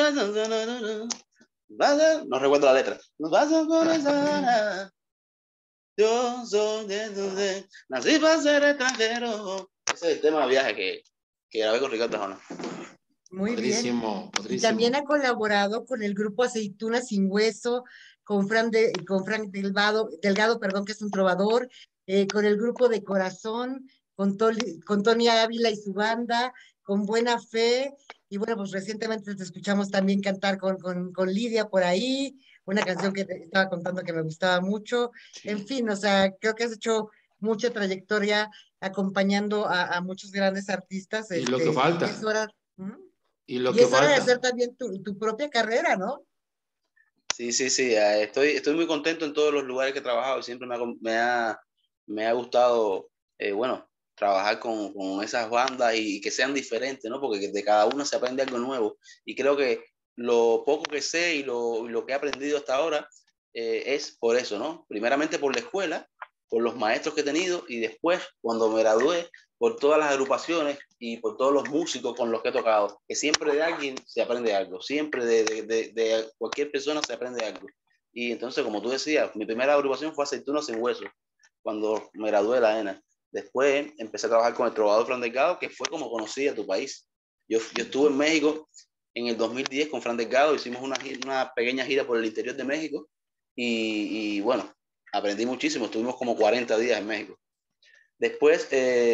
recuerdo la letra. Nos vas a conocer. Yo soy de nací para ser extranjero. Ese es el tema de viaje que grabé con Ricardo Arjona. Muy bien. Padrísimo, Y padrísimo. también ha colaborado con el grupo Aceituna Sin Hueso, con Frank Delgado, perdón, que es un trovador, con el grupo de Corazón, con Tony Ávila y su banda, con Buena Fe, y bueno, pues recientemente te escuchamos también cantar con Lidia por ahí, una canción que te estaba contando que me gustaba mucho. Sí. En fin, o sea, creo que has hecho mucha trayectoria acompañando a muchos grandes artistas. Y lo que falta. Es hora. ¿Mm? Y lo Y que es hora de falta. hacer también tu propia carrera, ¿no? Sí, estoy muy contento en todos los lugares que he trabajado. Siempre me ha gustado, bueno, trabajar con esas bandas y que sean diferentes, ¿no? Porque de cada una se aprende algo nuevo. Y creo que lo poco que sé y lo que he aprendido hasta ahora es por eso, ¿no? Primeramente por la escuela, por los maestros que he tenido y después, cuando me gradué, por todas las agrupaciones y por todos los músicos con los que he tocado, que siempre de alguien se aprende algo, siempre de cualquier persona se aprende algo. Y entonces, como tú decías, mi primera agrupación fue Aceituna Sin Hueso, cuando me gradué de la ENA. Después empecé a trabajar con el trovador Fran Delgado, que fue como conocí a tu país. Yo estuve en México en el 2010 con Fran Delgado, hicimos una pequeña gira por el interior de México y bueno, aprendí muchísimo, estuvimos como 40 días en México. Después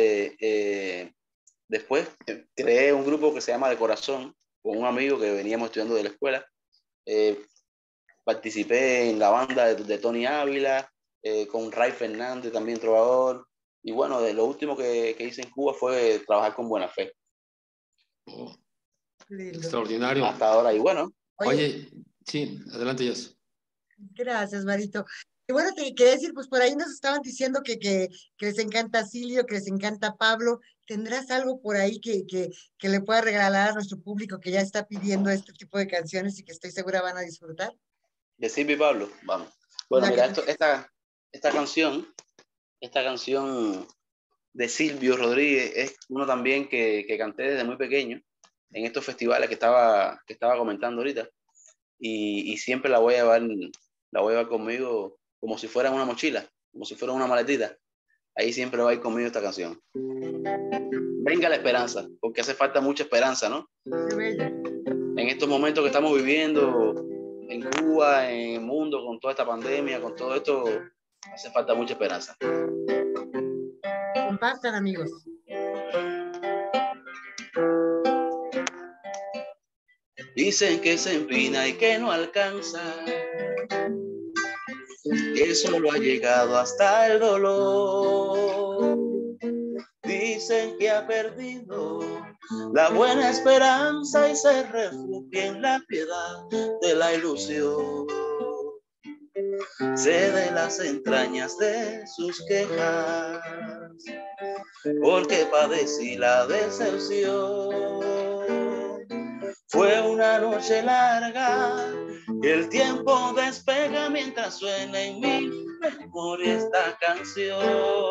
creé un grupo que se llama De Corazón, con un amigo que veníamos estudiando de la escuela. Participé en la banda de Tony Ávila, con Ray Fernández, también trovador. Y bueno, lo último que hice en Cuba fue trabajar con Buena Fe. Oh, Lindo. extraordinario. Hasta ahora, y bueno. Oye, sí, adelante, Jess. Gracias, Marito. Y bueno, te quería decir, pues por ahí nos estaban diciendo que les encanta Silvio, que les encanta Pablo. ¿Tendrás algo por ahí que le pueda regalar a nuestro público que ya está pidiendo este tipo de canciones y que estoy segura van a disfrutar? De Silvio y Pablo, vamos. Bueno, La mira, que tú- esta canción de Silvio Rodríguez es uno también que canté desde muy pequeño en estos festivales que estaba comentando ahorita. Y siempre la voy a llevar conmigo como si fuera una mochila, como si fuera una maletita. Ahí siempre va a ir conmigo esta canción. Venga la esperanza, porque hace falta mucha esperanza, ¿no? Qué bella. En estos momentos que estamos viviendo en Cuba, en el mundo, con toda esta pandemia, con todo esto, hace falta mucha esperanza. Compartan, amigos. Dicen que se empina y que no alcanza, que solo ha llegado hasta el dolor. Dicen que ha perdido la buena esperanza y se refugia en la piedad de la ilusión. Sé de las entrañas de sus quejas, porque padecí la decepción. Fue una noche larga que el tiempo despega mientras suena en mi memoria esta canción.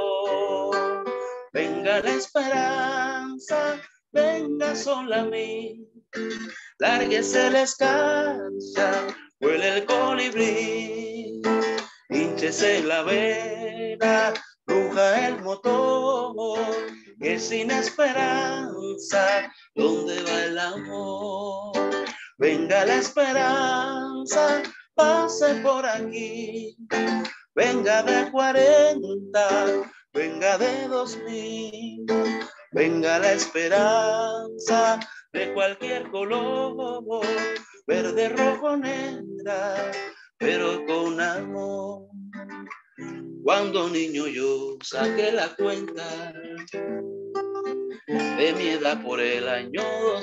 Venga la esperanza, venga sola a mí, lárguese la escarcha, huele el colibrí, hínchese la vela, ruja el motor, que sin esperanza, ¿dónde va el amor? Venga la esperanza, pase por aquí, venga de 40, venga de 2000, venga la esperanza de cualquier color, verde, rojo, negra, pero con amor. Cuando niño yo saqué la cuenta de mi edad por el año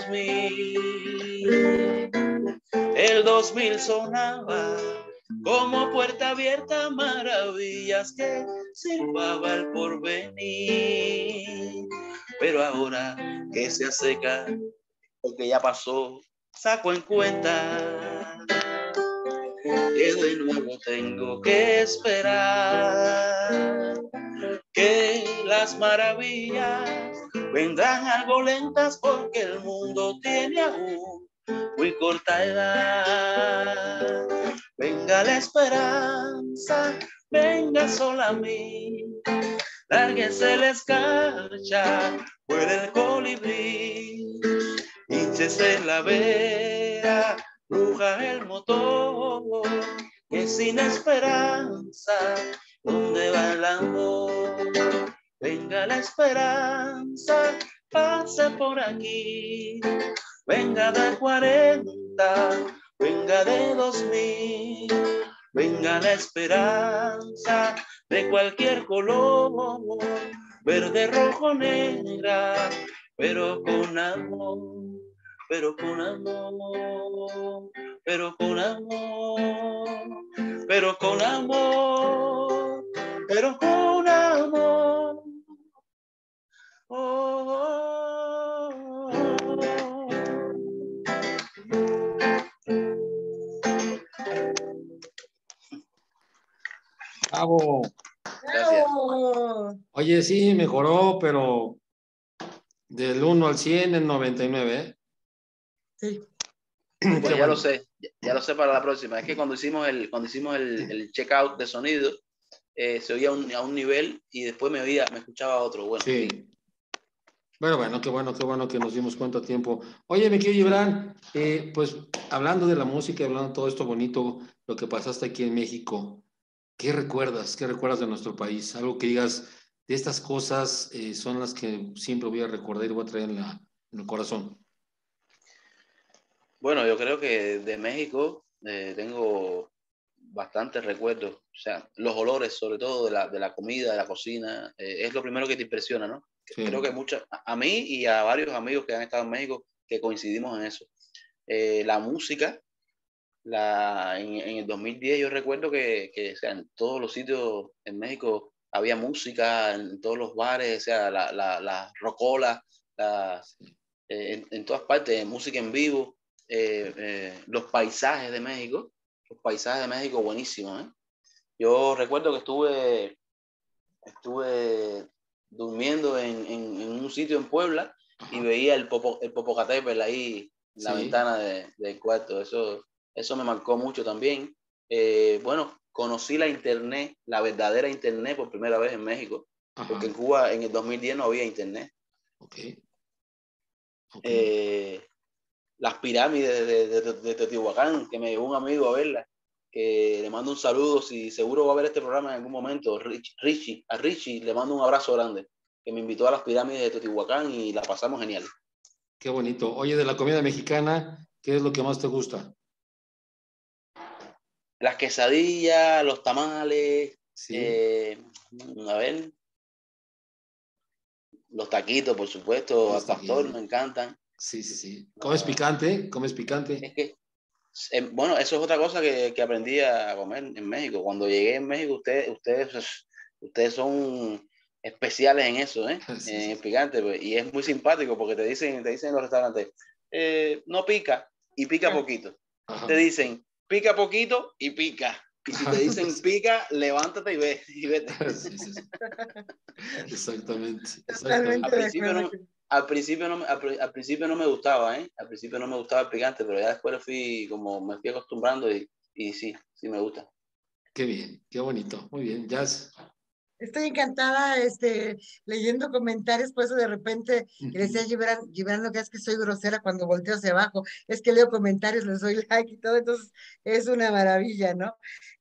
2000, el 2000 sonaba como puerta abierta, maravillas que silbaba el porvenir. Pero ahora que se acerca, porque ya pasó, saco en cuenta que de nuevo tengo que esperar que las maravillas vendrán algo lentas porque el mundo tiene aún muy corta edad. Venga la esperanza, venga sola a mí, lárguese la escarcha, vuela el colibrí, hínchese en la vera, ruja el motor, que sin esperanza, ¿dónde va el amor? Venga la esperanza, pase por aquí, venga de 40, venga de 2000, venga la esperanza de cualquier color, verde, rojo, negra, pero con amor, pero con amor, pero con amor, pero con amor, pero con amor. Oh, oh, oh. Bravo. Gracias. ¡Bravo! Oye, sí, mejoró, pero del 1 al 100 en 99, ¿eh? Sí. Qué Pues ya bueno. lo sé, ya lo sé para la próxima. Es que cuando hicimos el checkout de sonido, se oía a un nivel y después me escuchaba a otro. Bueno, Sí. sí. Bueno, qué bueno que nos dimos cuenta a tiempo. Oye, mi querido Gibran, pues hablando de la música, hablando de todo esto bonito, lo que pasaste aquí en México, ¿qué recuerdas? ¿Qué recuerdas de nuestro país? Algo que digas, de estas cosas son las que siempre voy a recordar y voy a traer en el corazón. Bueno, yo creo que de México tengo bastantes recuerdos. O sea, los olores, sobre todo de la comida, de la cocina, es lo primero que te impresiona, ¿no? Sí. Creo que a mí y a varios amigos que han estado en México que coincidimos en eso. La música, en el 2010 yo recuerdo que o sea, en todos los sitios en México había música, en todos los bares, o sea, la rocola, en todas partes, música en vivo, los paisajes de México buenísimos, ¿eh? Yo recuerdo que estuve durmiendo en un sitio en Puebla y veía el Popocatépetl ahí en la Sí. ventana del cuarto. Eso me marcó mucho también. Bueno, conocí la internet, la verdadera internet por primera vez en México, Ajá. porque en Cuba en el 2010 no había internet. Ok. Las pirámides de Teotihuacán, que me llevó un amigo a verla, que le mando un saludo, si seguro va a ver este programa en algún momento, a Richie le mando un abrazo grande, que me invitó a las pirámides de Teotihuacán y la pasamos genial. Qué bonito. Oye, de la comida mexicana, ¿qué es lo que más te gusta? Las quesadillas, los tamales, Sí. A ver, los taquitos, por supuesto, Los al pastor, taquitos. me encantan. Sí, sí, sí. ¿Comes picante? ¿Comes picante? Es que, bueno, eso es otra cosa que aprendí a comer en México. Cuando llegué en México, ustedes son especiales en eso, ¿eh? Sí, En sí. el picante, pues, y es muy simpático porque te dicen en los restaurantes, no pica y pica poquito. Ajá. Te dicen, pica poquito y pica. Y si te dicen pica, levántate y vete. Sí, sí, sí. Exactamente. Totalmente de acuerdo. Al principio no me gustaba, ¿eh? Al principio no me gustaba el picante, pero ya después me fui acostumbrando y sí me gusta. Qué bien, qué bonito. Muy bien, Jazz. Estoy encantada, leyendo comentarios, por eso de repente le decía a Gibran, no creas que soy grosera cuando volteo hacia abajo, es que leo comentarios, les doy like y todo, entonces es una maravilla, ¿no?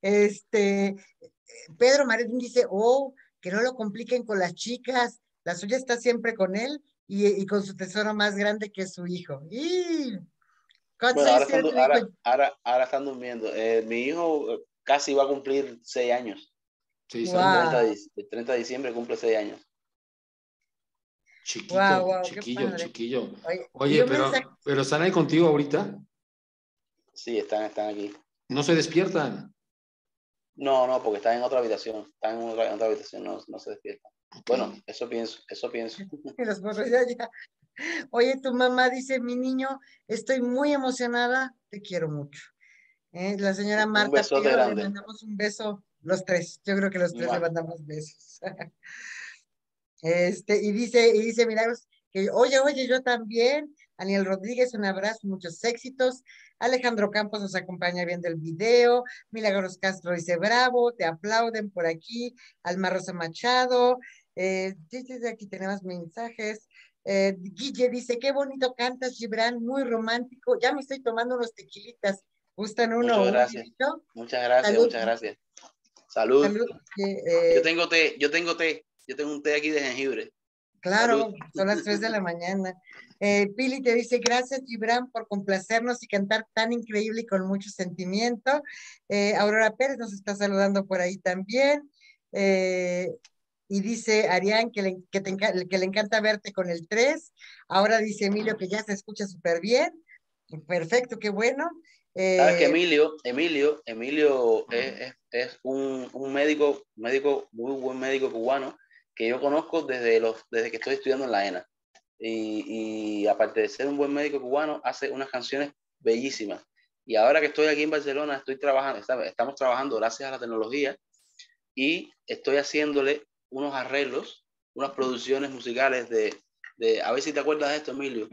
Pedro Marín dice, que no lo compliquen con las chicas, la suya está siempre con él y con su tesoro más grande que es su hijo. ¿Y cuántos Bueno, años tiene tu hijo? ahora están durmiendo. Mi hijo casi va a cumplir 6 años. Sí, Wow, El 30 de diciembre cumple 6 años. chiquito, qué chiquillo, padre. chiquillo. Oye, Oye, pero ¿están ahí contigo ahorita? Sí, están aquí. ¿No se despiertan? No, porque están en otra habitación. Están en otra habitación, no se despiertan. Okay. Bueno, eso pienso. y los morros ya. Oye, tu mamá dice, mi niño, estoy muy emocionada, te quiero mucho. La señora Un Marta besote Figueroa, le grande. mandamos un beso, los tres. Yo creo que los tres le mandamos besos. Y dice Milagros que oye, yo también. Aniel Rodríguez, un abrazo, muchos éxitos. Alejandro Campos nos acompaña viendo el video. Milagros Castro dice, bravo, te aplauden por aquí. Alma Rosa Machado. Aquí tenemos mensajes. Guille dice, qué bonito cantas, Gibran, muy romántico. Ya me estoy tomando unos tequilitas. ¿Gustan uno Muchas o un gracias. vinito? Muchas gracias, Salud. muchas gracias. Salud. Salud. Yo tengo té. Yo tengo un té aquí de jengibre. Claro, Salud. son las 3 de la mañana. Pili te dice, gracias Gibran por complacernos y cantar tan increíble y con mucho sentimiento. Aurora Pérez nos está saludando por ahí también. Y dice Arián que le encanta verte con el 3. Ahora dice Emilio que ya se escucha súper bien. Perfecto, qué bueno. Sabes que Emilio es un médico, muy buen médico cubano que yo conozco desde que estoy estudiando en la ENA. Y aparte de ser un buen médico cubano, hace unas canciones bellísimas. Y ahora que estoy aquí en Barcelona, estamos trabajando gracias a la tecnología y estoy haciéndole unos arreglos, unas producciones musicales a ver si te acuerdas de esto, Emilio.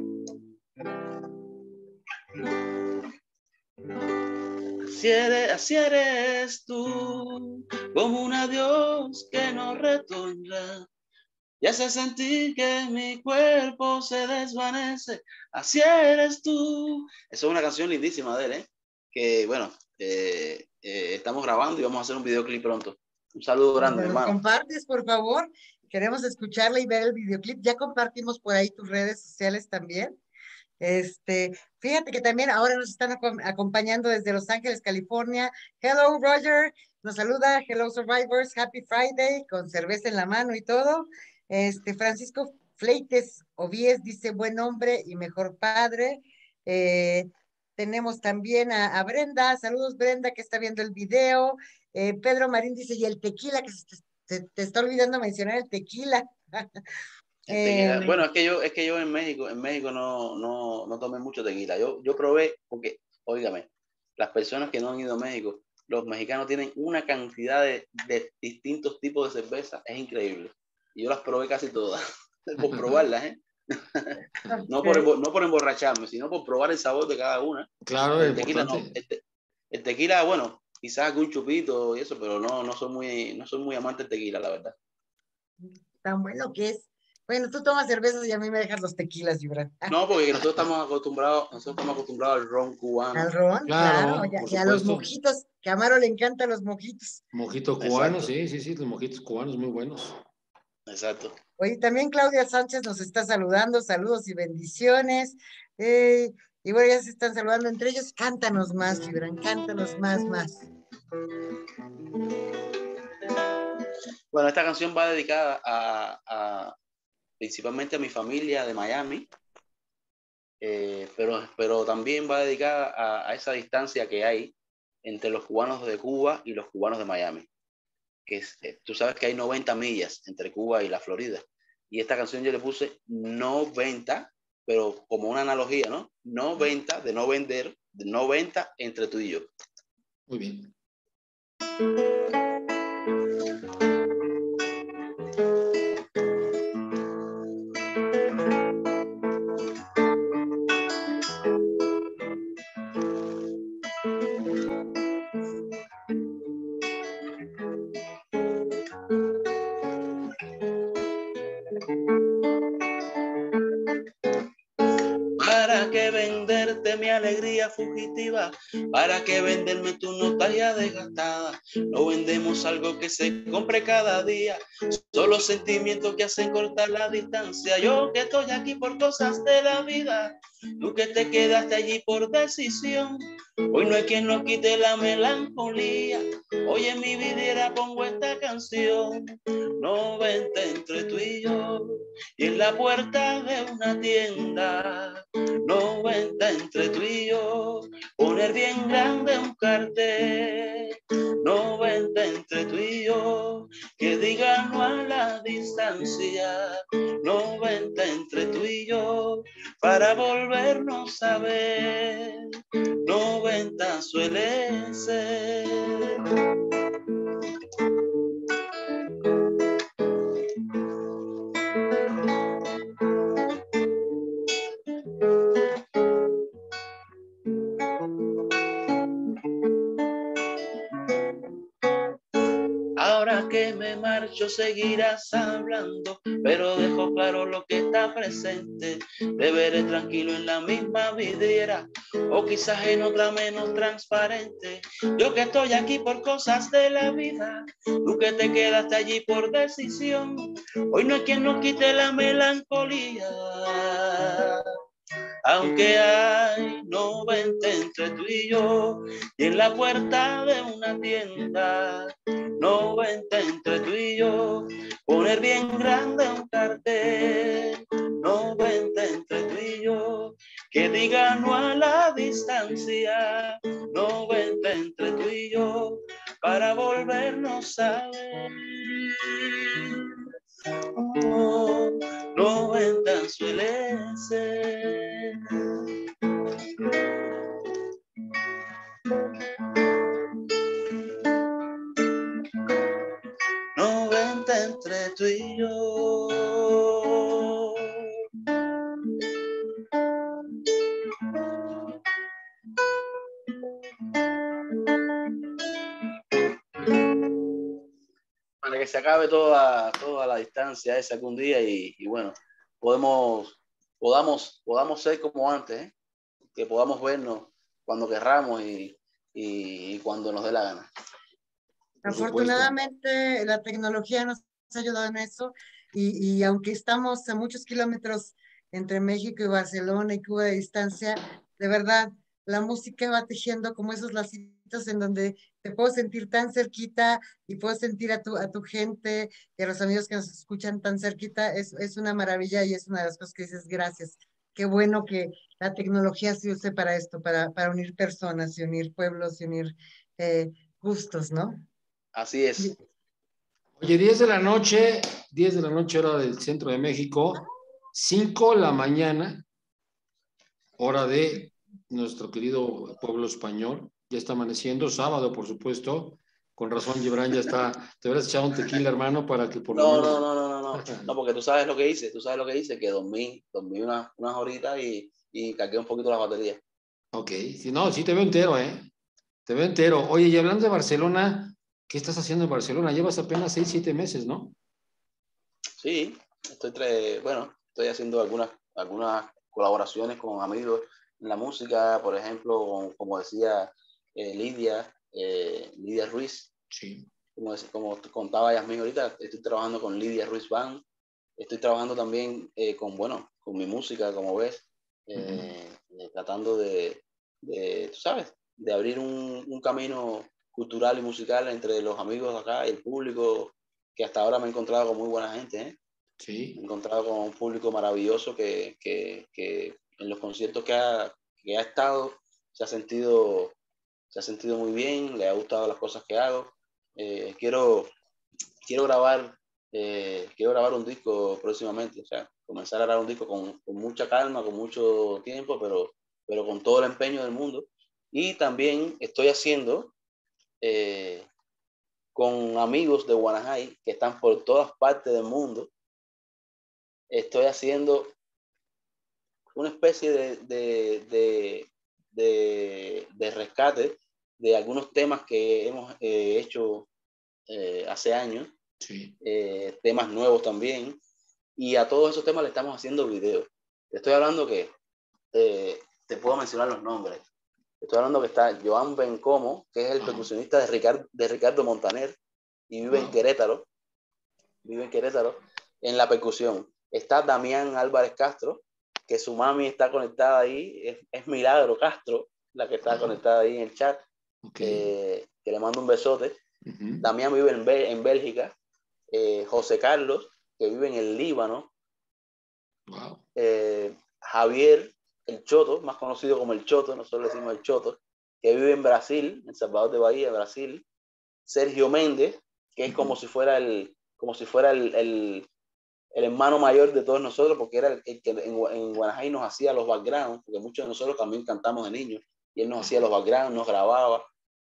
Así eres tú, como un adiós que no retorna. Y hace sentir que mi cuerpo se desvanece. Así eres tú. Eso es una canción lindísima de él, ¿eh? Que bueno, estamos grabando y vamos a hacer un videoclip pronto. Un saludo grande, ¿Nos hermano. compartes, por favor? Queremos escucharla y ver el videoclip. Ya compartimos por ahí tus redes sociales también. Fíjate que también ahora nos están acompañando desde Los Ángeles, California. Hello, Roger. Nos saluda. Hello, Survivors. Happy Friday, con cerveza en la mano y todo. Francisco Fleites Ovies dice, buen hombre y mejor padre. Tenemos también a Brenda. Saludos, Brenda, que está viendo el video. Pedro Marín dice, y el tequila, que te está olvidando mencionar el tequila. Bueno, es que yo en México no tomé mucho tequila. Yo probé, porque, óigame, las personas que no han ido a México, los mexicanos tienen una cantidad de distintos tipos de cerveza, es increíble. Y yo las probé casi todas, por probarlas, ¿eh? No por emborracharme, sino por probar el sabor de cada una. Claro, es El tequila importante. no. El tequila, bueno, quizás algún chupito y eso, pero no soy muy amante del tequila, la verdad. Tan bueno que es. Bueno, tú tomas cervezas y a mí me dejas los tequilas, Gibran. No, porque nosotros estamos acostumbrados al ron cubano. Al ron, claro, Claro, por y a los supuesto. mojitos, que a Amaro le encantan los mojitos. Mojito cubano, Exacto. sí, los mojitos cubanos muy buenos. Exacto. Oye, también Claudia Sánchez nos está saludando, saludos y bendiciones. Y bueno, ya se están saludando entre ellos. Cántanos más, Gibran, cántanos más. Bueno, esta canción va dedicada principalmente a mi familia de Miami, pero también va dedicada a esa distancia que hay entre los cubanos de Cuba y los cubanos de Miami. Tú sabes que hay 90 millas entre Cuba y la Florida. Y esta canción yo le puse 90, pero como una analogía, ¿no? 90 de no vender, de 90 entre tú y yo. Muy bien. ¿Para qué venderte mi alegría fugitiva? ¿Para qué venderme tu nostalgia desgastada? No vendemos algo que se compre cada día, solo sentimientos que hacen cortar la distancia. Yo que estoy aquí por cosas de la vida, tú que te quedaste allí por decisión. Hoy no hay quien nos quite la melancolía. Hoy en mi vidriera pongo esta canción. 90 entre tú y yo, y en la puerta de una tienda. 90 entre tú y yo, poner bien grande un cartel. 90 entre tú y yo, que diga no a la distancia. 90 entre tú y yo, para volvernos a ver. 90 suele ser. Ahora que me marcho seguirás hablando, pero dejo claro lo que está presente. Te veré tranquilo en la misma vidriera, o quizás en otra menos transparente. Yo que estoy aquí por cosas de la vida, tú que te quedaste allí por decisión. Hoy no hay quien nos quite la melancolía, aunque hay 90 entre tú y yo, y en la puerta de una tienda, 90 entre tú y yo, poner bien grande un cartel, 90 entre tú y yo, que diga no a la distancia, 90 entre tú y yo, para volvernos a ver. Oh, 90 suele ser. Noventa entre tú y yo. Para que se acabe toda la distancia esa algún día y bueno, podamos ser como antes, ¿eh? Que podamos vernos cuando querramos y cuando nos dé la gana. Por supuesto. Afortunadamente, la tecnología nos ha ayudado en eso y aunque estamos a muchos kilómetros entre México y Barcelona y Cuba de distancia, de verdad, la música va tejiendo como esos lacitos en donde te puedo sentir tan cerquita y puedo sentir a tu gente y a los amigos que nos escuchan tan cerquita. Es una maravilla y es una de las cosas que dices, gracias. Qué bueno que la tecnología se use para esto, para unir personas y unir pueblos y unir gustos, ¿no? Así es. Oye, 10 de la noche hora del centro de México, 5 de la mañana, hora de nuestro querido pueblo español. Ya está amaneciendo, sábado, por supuesto. Con razón, Gibran ya está. Te hubieras echado un tequila, hermano, para que por lo menos. No, porque tú sabes lo que hice, que dormí unas horitas y cargué un poquito la batería. Ok, sí, no, sí te veo entero, ¿eh? Te veo entero. Oye, y hablando de Barcelona, ¿qué estás haciendo en Barcelona? Llevas apenas 6, 7 meses, ¿no? Sí, estoy haciendo algunas colaboraciones con amigos en la música, por ejemplo, como decía Lidia Ruiz. Sí. Como te contaba Yasmín ahorita, estoy trabajando con Lidia Ruiz Band, estoy trabajando también con mi música, como ves, tratando tú sabes, de abrir un camino cultural y musical entre los amigos de acá y el público, que hasta ahora me he encontrado con muy buena gente, ¿eh? Sí. Me he encontrado con un público maravilloso que en los conciertos que ha estado se ha sentido muy bien, le ha gustado las cosas que hago. Quiero grabar un disco próximamente, o sea, comenzar a grabar un disco con mucha calma, con mucho tiempo, pero con todo el empeño del mundo. Y también estoy haciendo con amigos de Guanajay que están por todas partes del mundo, estoy haciendo una especie de rescate de algunos temas que hemos hecho hace años, Sí. temas nuevos también, y a todos esos temas le estamos haciendo videos. Te estoy hablando que te puedo mencionar los nombres. Estoy hablando que está Joan Bencomo, que es el percusionista de Ricardo Montaner, y vive en Querétaro, en la percusión. Está Damián Álvarez Castro, que su mami está conectada ahí, es Milagro Castro, la que está conectada ahí en el chat, que le mando un besote. Damián vive en Bélgica. José Carlos, que vive en el Líbano. Wow. Javier, el Choto, más conocido como el Choto, nosotros le decimos el Choto, que vive en Brasil, en Salvador de Bahía, Brasil. Sergio Méndez, que es como si fuera el hermano mayor de todos nosotros, porque era el que en Guanajay nos hacía los backgrounds, porque muchos de nosotros también cantamos de niños, y él nos hacía los backgrounds, nos grababa.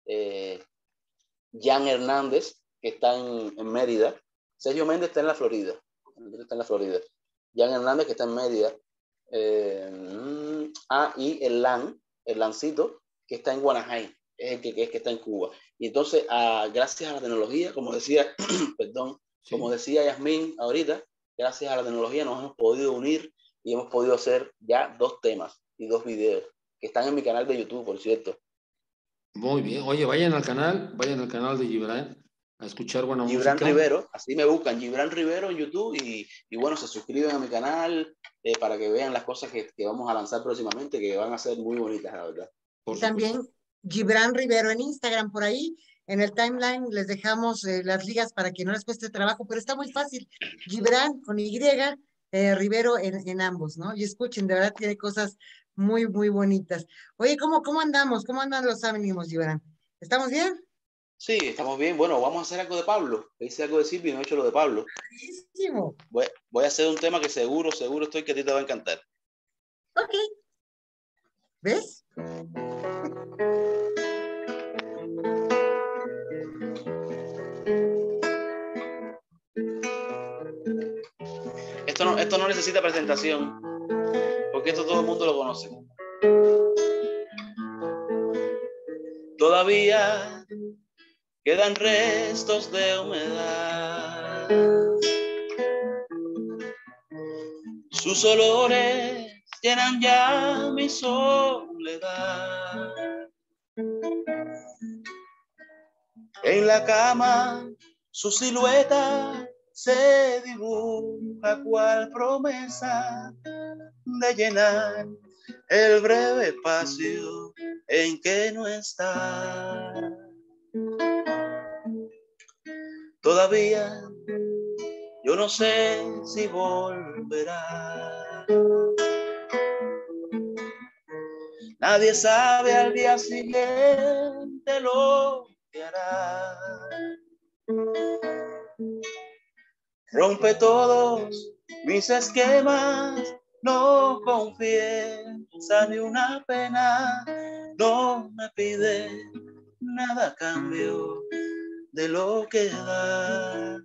Jan Hernández, que está en Mérida. Sergio Méndez está en la Florida. Jan Hernández, que está en Mérida. Y el Lancito, que está en Guanajay. es el que está en Cuba. Y entonces, gracias a la tecnología, como decía, perdón, Sí. como decía Yasmín ahorita, gracias a la tecnología nos hemos podido unir y hemos podido hacer ya 2 temas y 2 videos que están en mi canal de YouTube, por cierto. Muy bien. Oye, vayan al canal de Gibran a escuchar buena Gibran música. Rivero, así me buscan, Gibran Rivero en YouTube y bueno, se suscriben a mi canal para que vean las cosas que vamos a lanzar próximamente, que van a ser muy bonitas, la verdad. Por Y también Gibran Rivero en Instagram, por ahí, en el timeline les dejamos las ligas para que no les cueste trabajo, pero está muy fácil. Gibran con Y, Rivero en ambos, ¿no? Y escuchen, de verdad tiene cosas muy, muy bonitas. Oye, ¿cómo andamos? ¿Cómo andan los ánimos, Gibran? ¿Estamos bien? Sí, estamos bien. Bueno, vamos a hacer algo de Pablo. Hice algo de Silvio y no he hecho lo de Pablo. Buenísimo. Voy a hacer un tema que seguro estoy que a ti te va a encantar. Ok. ¿Ves? Esto no necesita presentación, porque esto todo el mundo lo conoce. Todavía quedan restos de humedad. Sus olores llenan ya mi soledad. En la cama su silueta se dibuja cual promesa de llenar el breve espacio en que no está. Todavía yo no sé si volverá. Nadie sabe al día siguiente lo que hará. Rompe todos mis esquemas, no confiesa ni una pena, no me pide nada a cambio de lo que da.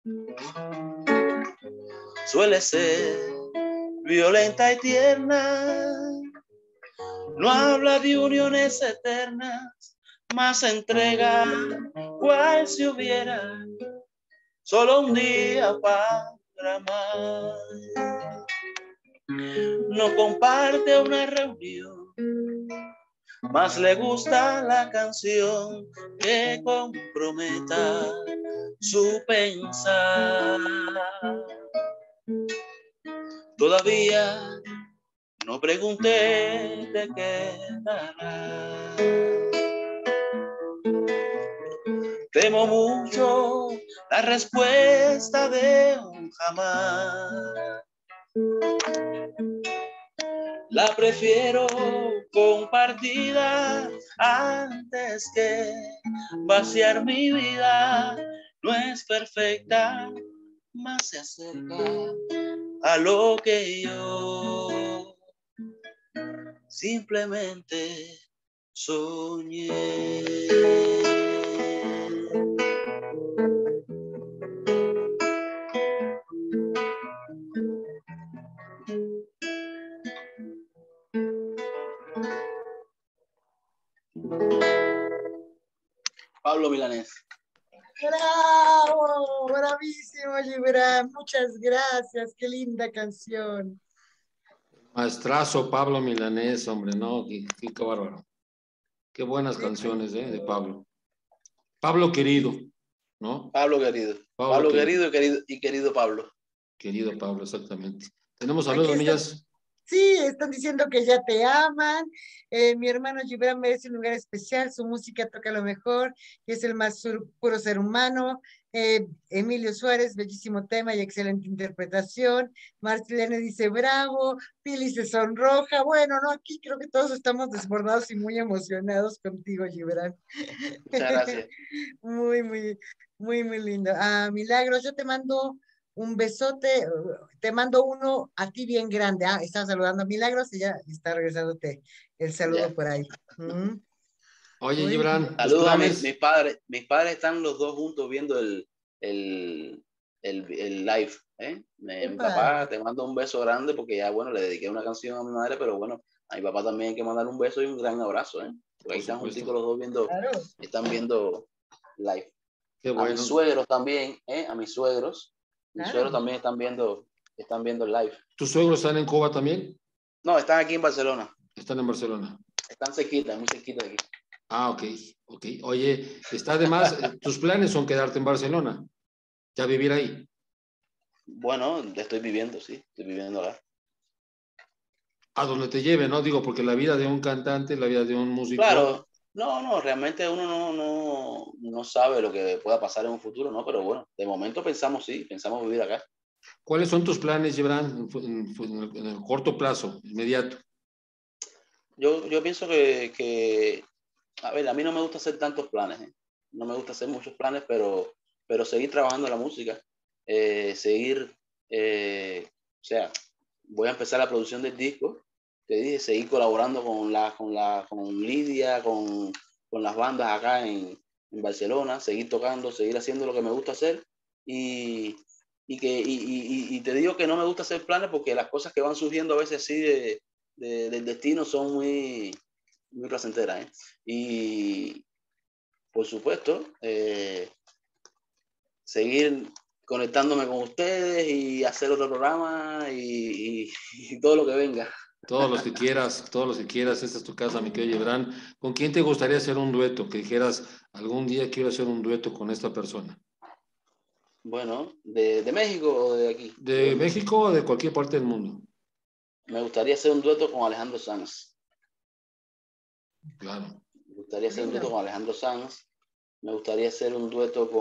Suele ser violenta y tierna, no habla de uniones eternas, más entrega cual si hubiera solo un día para amar. No comparte una reunión, más le gusta la canción que comprometa su pensar. Todavía no pregunté de qué dará. Temo mucho la respuesta de un jamás. La prefiero compartida antes que vaciar mi vida. No es perfecta, más se acerca a lo que yo simplemente soñé. Pablo Milanés. ¡Bravo! ¡Bravísimo, Gibran! Muchas gracias. ¡Qué linda canción! Maestrazo Pablo Milanés, hombre, no, qué bárbaro. Qué buenas canciones, de Pablo. Pablo querido, ¿no? Pablo querido. Pablo querido y querido Pablo. Querido Pablo, exactamente. Tenemos Aquí saludos, está. millas. Sí, están diciendo que ya te aman. Mi hermano Gibran merece un lugar especial, su música toca lo mejor, y es el más puro ser humano. Emilio Suárez, bellísimo tema y excelente interpretación. Marcelene dice bravo, Pili se sonroja. Bueno, no, aquí creo que todos estamos desbordados y muy emocionados contigo, Gibran. Muchas gracias. Muy, muy, muy, muy lindo. Milagros, yo te mando un besote, te mando uno a ti bien grande. Estaba saludando a Milagros y ya está regresándote el saludo Ya. por ahí. Oye, Muy Gibran, tus Saludos a planes. mis padres. Mis padres están los dos juntos viendo el live. Mi padre. papá, te mando un beso grande porque ya, bueno, le dediqué una canción a mi madre, pero bueno, A mi papá también hay que mandarle un beso y un gran abrazo, ¿eh? Porque ahí están juntitos los dos viendo, Claro. están viendo live. Qué A bueno. mis suegros también, a mis suegros. Mis Claro. suegros también están viendo el live. ¿Tus suegros están en Cuba también? No, están aquí en Barcelona. Están en Barcelona. Están cerquita, muy cerquita de aquí. Ah, ok. Oye, está además, tus planes son quedarte en Barcelona, ya vivir ahí. Bueno, estoy viviendo, sí, estoy viviendo acá. A donde te lleve, ¿no? Digo, porque la vida de un cantante, la vida de un músico. Claro, no, realmente uno no sabe lo que pueda pasar en un futuro, ¿no? Pero bueno, de momento pensamos vivir acá. ¿Cuáles son tus planes, Gibran, en el corto plazo, inmediato? Yo pienso que, a ver, a mí no me gusta hacer tantos planes, ¿eh? No me gusta hacer muchos planes, pero seguir trabajando en la música, o sea, voy a empezar la producción del disco, te dije, seguir colaborando con Lidia, con las bandas acá en Barcelona, seguir tocando, seguir haciendo lo que me gusta hacer y te digo que no me gusta hacer planes porque las cosas que van surgiendo a veces así del destino son muy placenteras, ¿eh? Y por supuesto, seguir conectándome con ustedes y hacer otro programa y todo lo que venga. Todos los que quieras, esta es tu casa, mi querido Gibran. ¿Con quién te gustaría hacer un dueto? Que dijeras, algún día quiero hacer un dueto con esta persona. Bueno, ¿de México o de aquí? ¿De México o de cualquier parte del mundo? Me gustaría hacer un dueto con Alejandro Sanz. Claro. Me gustaría hacer un dueto con Alejandro Sanz. Me gustaría hacer un dueto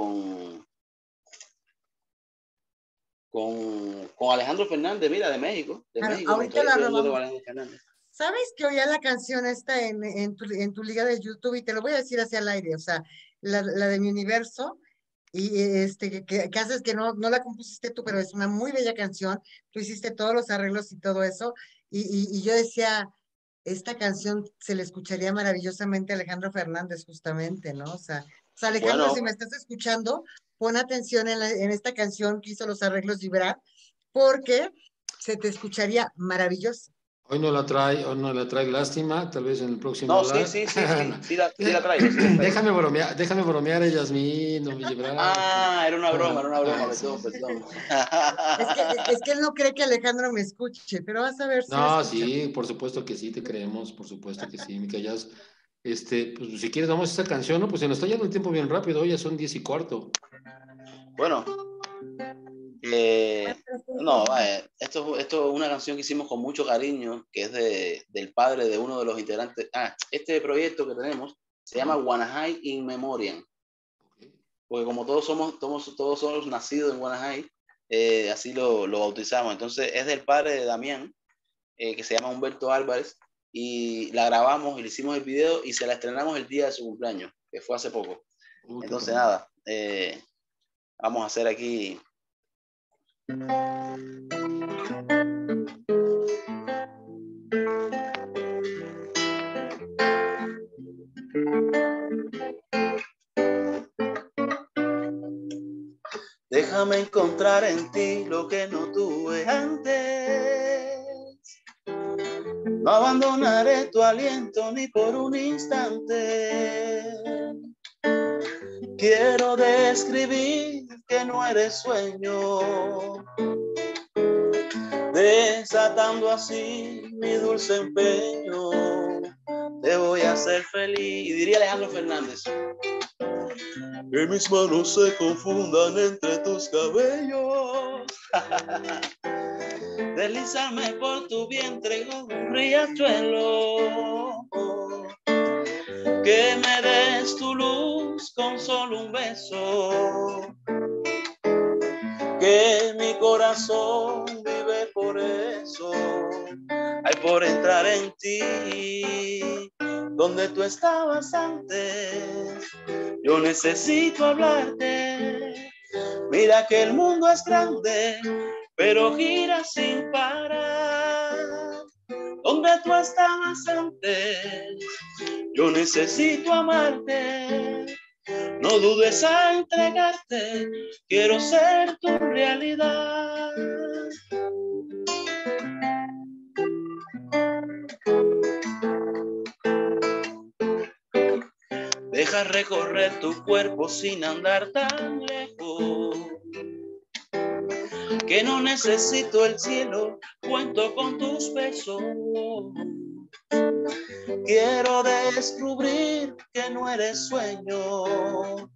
con Alejandro Fernández, mira, de México. Claro, México, me ahorita gustaría la hacer un dueto con robamos. Alejandro Fernández. ¿Sabes que oía la canción esta en tu liga de YouTube? Y te lo voy a decir hacia el aire, o sea, la de Mi Universo, y que haces que no la compusiste tú, pero es una muy bella canción, tú hiciste todos los arreglos y todo eso, y yo decía, esta canción se le escucharía maravillosamente a Alejandro Fernández, justamente, ¿no? O sea, Alejandro, si Bueno, me estás escuchando, pon atención en esta canción que hizo los arreglos Gibran, porque se te escucharía maravilloso. Hoy no la trae, lástima, tal vez en el próximo no, sí live. la traigo, sí la traigo. Déjame bromear, Yasmín, no me Gibran. Ah, era una broma, Sí. perdón. Es que él no cree que Alejandro me escuche, pero vas a ver si me No, escucha. sí, por supuesto que sí, te creemos, por supuesto que sí, mi callas. Pues si quieres, damos esta canción, ¿no? Pues se nos está yendo el tiempo bien rápido, ya son 10:15. Bueno, no, esto es una canción que hicimos con mucho cariño, que es del padre de uno de los integrantes. Este proyecto que tenemos se llama Guanajay in Memoriam, porque como todos somos nacidos en Guanajay, así lo bautizamos. Entonces es del padre de Damián, que se llama Humberto Álvarez, y la grabamos y le hicimos el video y se la estrenamos el día de su cumpleaños, que fue hace poco. Entonces nada, vamos a hacer aquí. Déjame encontrar en ti lo que no tuve antes. No abandonaré tu aliento ni por un instante. Quiero describir que no eres sueño, desatando así mi dulce empeño. Te voy a hacer feliz. Diría Alejandro Fernández. Que mis manos se confundan entre tus cabellos. Deslizarme por tu vientre como un riachuelo. Que me des tu luz con solo un beso. Que mi corazón vive por eso. Ay, por entrar en ti, donde tú estabas antes. Yo necesito hablarte. Mira que el mundo es grande, pero gira sin parar. Donde tú estabas antes, yo necesito amarte. No dudes a entregarte, quiero ser tu realidad. Deja recorrer tu cuerpo sin andar tan lejos. Que no necesito el cielo, cuento con tus besos. Quiero descubrir que no eres sueño,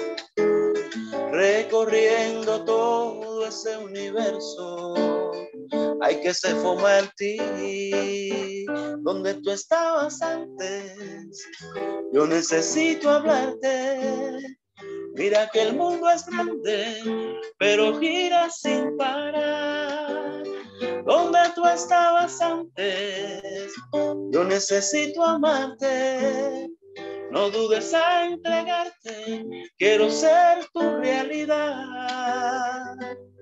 recorriendo todo ese universo. Hay que se fuma en ti, donde tú estabas antes. Yo necesito hablarte. Mira que el mundo es grande, pero gira sin parar. Donde tú estabas antes, yo necesito amarte. No dudes a entregarte, quiero ser tu realidad.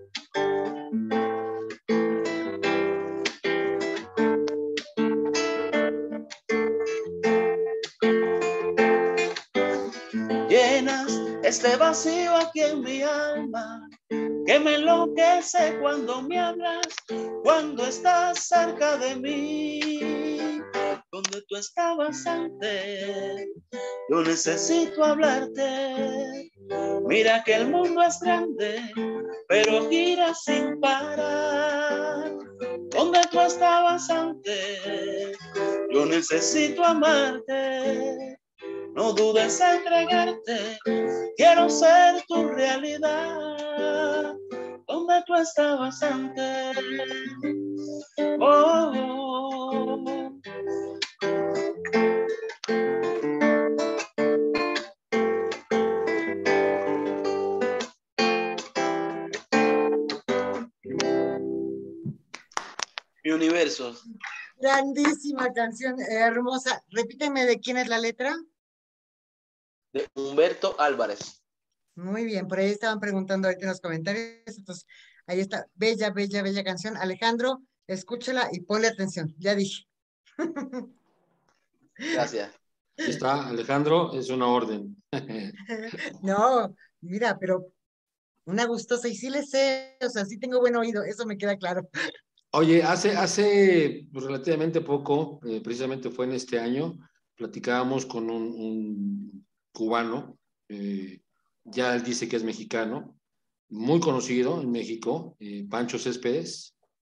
Llenas este vacío aquí en mi alma, que me enloquece cuando me hablas, cuando estás cerca de mí. Donde tú estabas antes, yo necesito hablarte. Mira que el mundo es grande, pero gira sin parar. Donde tú estabas antes, yo necesito amarte. No dudes en entregarte, quiero ser tu realidad. Donde tú estabas antes. Oh, oh, oh. Mi universo. Grandísima canción, hermosa. Repíteme de quién es la letra. De Humberto Álvarez. Muy bien, por ahí estaban preguntando ahorita en los comentarios. Entonces, ahí está, bella, bella, bella canción. Alejandro, escúchala y ponle atención. Ya dije. Gracias. Ahí está, Alejandro, es una orden. No, mira, pero una gustosa y sí le sé, o sea, sí tengo buen oído, eso me queda claro. Oye, hace pues, relativamente poco, precisamente fue en este año, platicábamos con un cubano, ya él dice que es mexicano, muy conocido en México, Pancho Céspedes.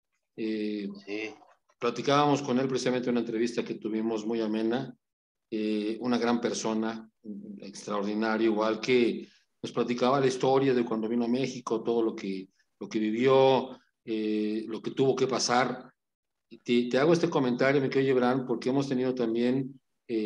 Sí. Platicábamos con él precisamente en una entrevista que tuvimos muy amena, una gran persona, extraordinario, igual que nos platicaba la historia de cuando vino a México, todo lo que vivió, lo que tuvo que pasar. Te hago este comentario, mi querido Gibran, porque hemos tenido también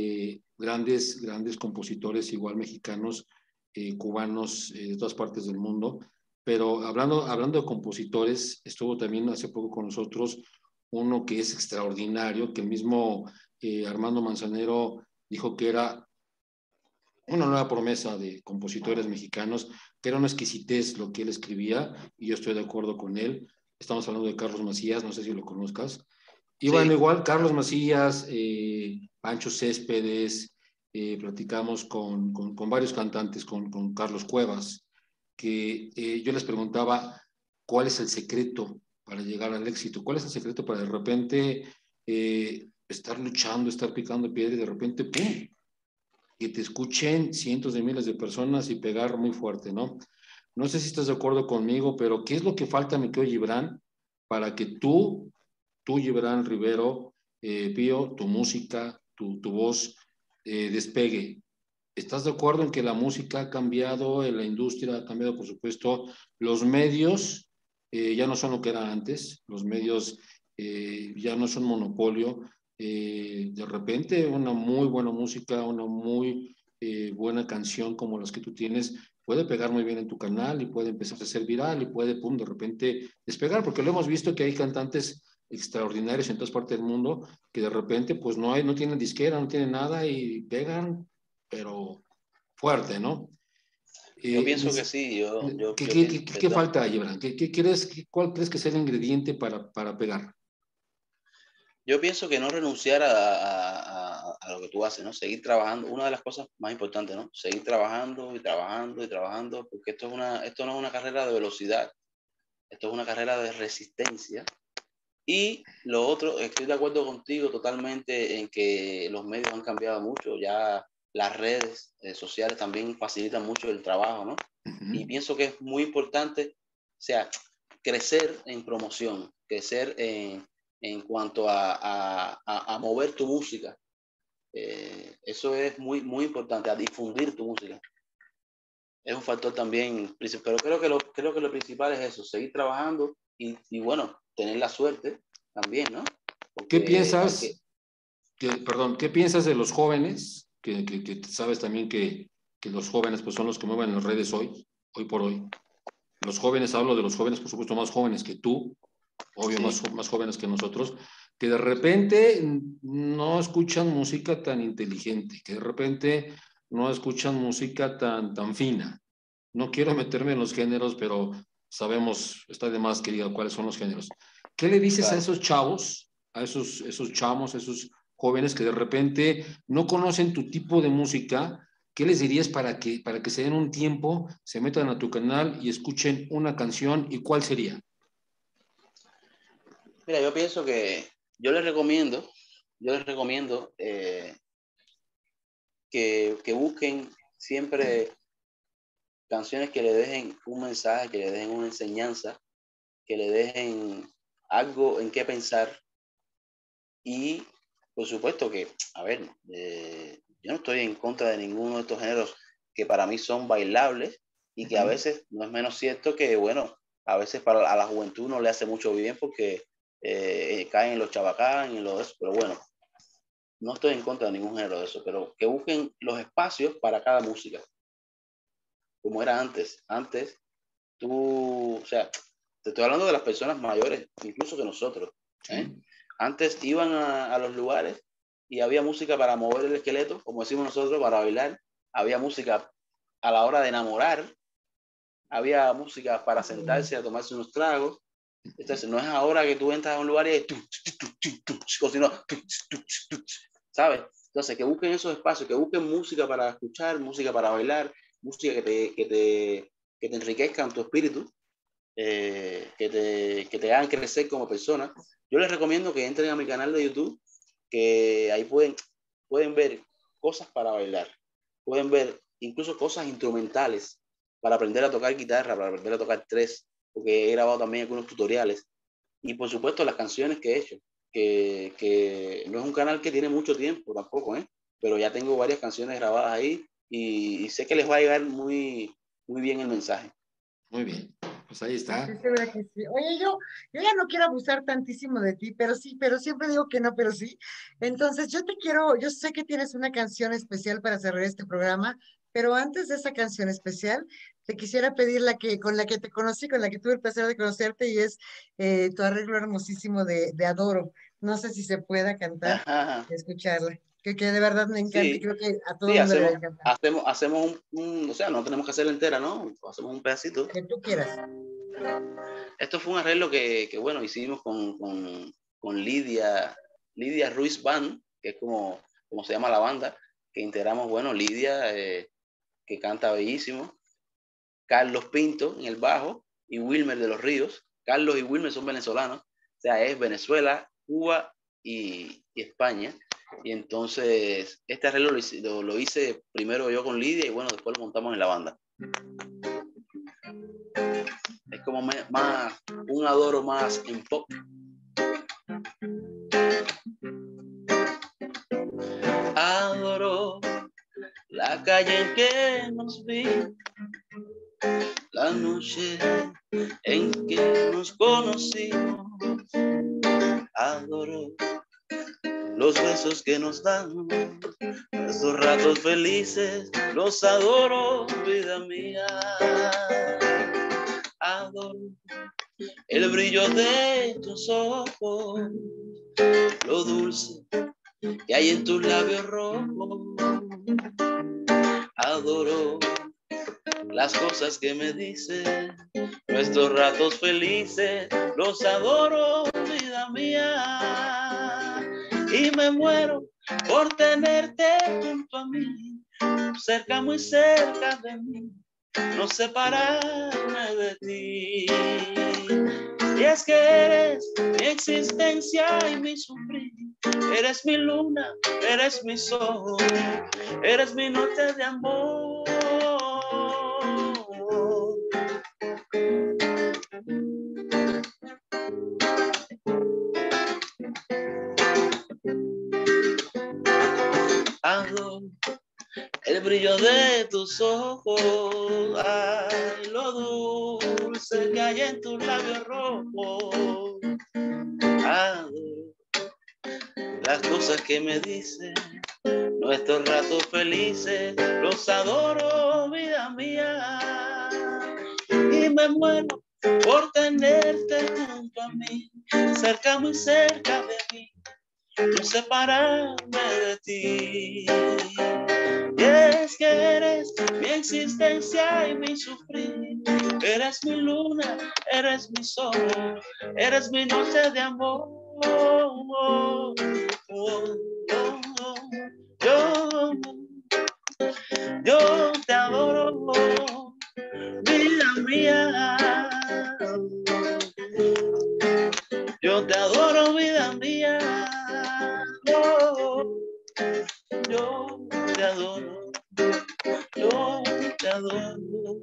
grandes compositores, igual mexicanos, cubanos, de todas partes del mundo. Pero hablando de compositores, estuvo también hace poco con nosotros uno que es extraordinario, que el mismo Armando Manzanero dijo que era una nueva promesa de compositores mexicanos, que era una exquisitez lo que él escribía, y yo estoy de acuerdo con él. Estamos hablando de Carlos Macías, no sé si lo conozcas. Y bueno, Sí. igual Carlos Macías, Pancho Céspedes, platicamos con varios cantantes, con Carlos Cuevas, que yo les preguntaba cuál es el secreto para llegar al éxito, cuál es el secreto para de repente estar luchando, estar picando piedra y de repente, ¡pum!, que te escuchen cientos de miles de personas y pegar muy fuerte, ¿no? No sé si estás de acuerdo conmigo, pero ¿qué es lo que falta, mi querido Gibran, para que tú Gibran Rivero, Pío, tu música, tu voz despegue? ¿Estás de acuerdo en que la música ha cambiado, la industria ha cambiado, por supuesto, los medios ya no son lo que eran antes, los medios ya no son monopolio, de repente una muy buena música, una muy buena canción como las que tú tienes, puede pegar muy bien en tu canal y puede empezar a ser viral y puede, pum, de repente despegar, porque lo hemos visto que hay cantantes extraordinarios en todas partes del mundo que de repente pues no tienen disquera, no tienen nada y pegan, pero fuerte, ¿no? Yo pienso que sí, yo pienso, ¿Qué perdón. falta, Gibran? ¿Cuál crees que sea el ingrediente para pegar? Yo pienso que no renunciar a lo que tú haces, ¿no? Seguir trabajando. Una de las cosas más importantes, ¿no? Seguir trabajando y trabajando y trabajando, porque esto no es una carrera de velocidad, esto es una carrera de resistencia. Y lo otro, estoy de acuerdo contigo totalmente en que los medios han cambiado mucho. Ya las redes sociales también facilitan mucho el trabajo, ¿no? Y pienso que es muy importante, o sea, crecer en promoción, crecer en cuanto a mover tu música. Eso es muy, muy importante, a difundir tu música. Es un factor también, pero creo que lo principal es eso, seguir trabajando y bueno, tener la suerte también, ¿no? ¿Qué piensas, qué piensas de los jóvenes? Que sabes también que los jóvenes pues son los que mueven las redes hoy por hoy. Los jóvenes, hablo de los jóvenes, por supuesto, más jóvenes que tú, obvio, Sí. más jóvenes que nosotros, que de repente no escuchan música tan inteligente, que de repente no escuchan música tan fina. No quiero meterme en los géneros, pero sabemos, está de más que diga cuáles son los géneros. ¿Qué le dices a Claro. esos chavos, a esos chamos, a esos jóvenes que de repente no conocen tu tipo de música? ¿Qué les dirías para que se den un tiempo, se metan a tu canal y escuchen una canción? ¿Y cuál sería? Mira, yo pienso que yo les recomiendo que busquen siempre canciones que le dejen un mensaje, que le dejen una enseñanza, que le dejen algo en qué pensar. Y por supuesto que, a ver, yo no estoy en contra de ninguno de estos géneros que para mí son bailables y que a veces no es menos cierto que, bueno, a veces a la juventud no le hace mucho bien porque caen en los chabacán y en lo de eso, pero bueno, no estoy en contra de ningún género de eso, pero que busquen los espacios para cada música, como era antes. Antes, tú, o sea, te estoy hablando de las personas mayores, incluso que nosotros, ¿eh? Sí. Antes iban a los lugares y había música para mover el esqueleto, como decimos nosotros, para bailar. Había música a la hora de enamorar. Había música para sentarse a tomarse unos tragos. Entonces, no es ahora que tú entras a un lugar y o si no, ¿sabes? Entonces, que busquen esos espacios, que busquen música para escuchar, música para bailar, música que te enriquezcan tu espíritu, que te hagan crecer como persona. Yo les recomiendo que entren a mi canal de YouTube, que ahí pueden ver cosas para bailar, pueden ver incluso cosas instrumentales para aprender a tocar guitarra, para aprender a tocar tres, porque he grabado también algunos tutoriales. Y por supuesto las canciones que he hecho, que no es un canal que tiene mucho tiempo tampoco, ¿eh? Pero ya tengo varias canciones grabadas ahí y sé que les va a llegar muy, muy bien el mensaje. Muy bien, pues ahí está. Estoy segura que sí. Oye, yo ya no quiero abusar tantísimo de ti, pero sí, pero siempre digo que no, pero sí. Entonces, yo sé que tienes una canción especial para cerrar este programa, pero antes de esa canción especial, te quisiera pedir con la que te conocí, con la que tuve el placer de conocerte, y es tu arreglo hermosísimo de Adoro. No sé si se pueda cantar, Ajá. escucharla, que de verdad me encanta y Sí, creo que a todo sí, el mundo le va a encantar. hacemos o sea, no tenemos que hacerla entera, ¿no? Hacemos un pedacito. Que tú quieras. Esto fue un arreglo que bueno, hicimos con Lidia Ruiz Band, que es como se llama la banda, que integramos, bueno, Lidia, que canta bellísimo, Carlos Pinto en el bajo y Wilmer de los Ríos. Carlos y Wilmer son venezolanos, o sea, es Venezuela, Cuba y España. Y entonces, este arreglo lo hice primero yo con Lidia y bueno, después lo montamos en la banda. Es como más, un Adoro más en pop. Adoro la calle en que nos vimos, la noche en que nos conocimos. Adoro los besos que nos damos, estos ratos felices, los adoro, vida mía. Adoro el brillo de tus ojos, lo dulce que hay en tus labios rojos. Adoro las cosas que me dices, nuestros ratos felices, los adoro, vida mía. Y me muero por tenerte junto a mí, cerca, muy cerca de mí, no separarme de ti. Y es que eres mi existencia y mi sufrir, Eres mi luna, eres mi sol, eres mi noche de amor. Adoro el brillo de tus ojos, ay, lo dulce que hay en tus labios rojos. Adoro las cosas que me dicen, nuestros ratos felices, los adoro, vida mía. Y me muero por tenerte junto a mí, cerca, muy cerca de mí, no separarme de ti. Y es que eres mi existencia y mi sufrir, eres mi luna, eres mi sol, eres mi noche de amor. Yo te adoro, vida mía. Yo te adoro, vida mía. Yo te adoro. Yo te adoro.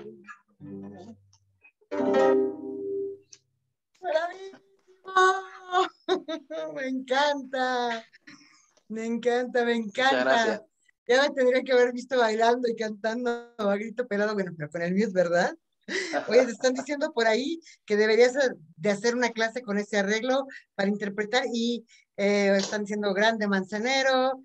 ¡Bravísimo! Me encanta, me encanta, me Muchas encanta. gracias. Ya me tendría que haber visto bailando y cantando a grito pelado, bueno, pero con el mío es verdad. Oye, te están diciendo por ahí que deberías de hacer una clase con ese arreglo para interpretar y están diciendo grande manzanero,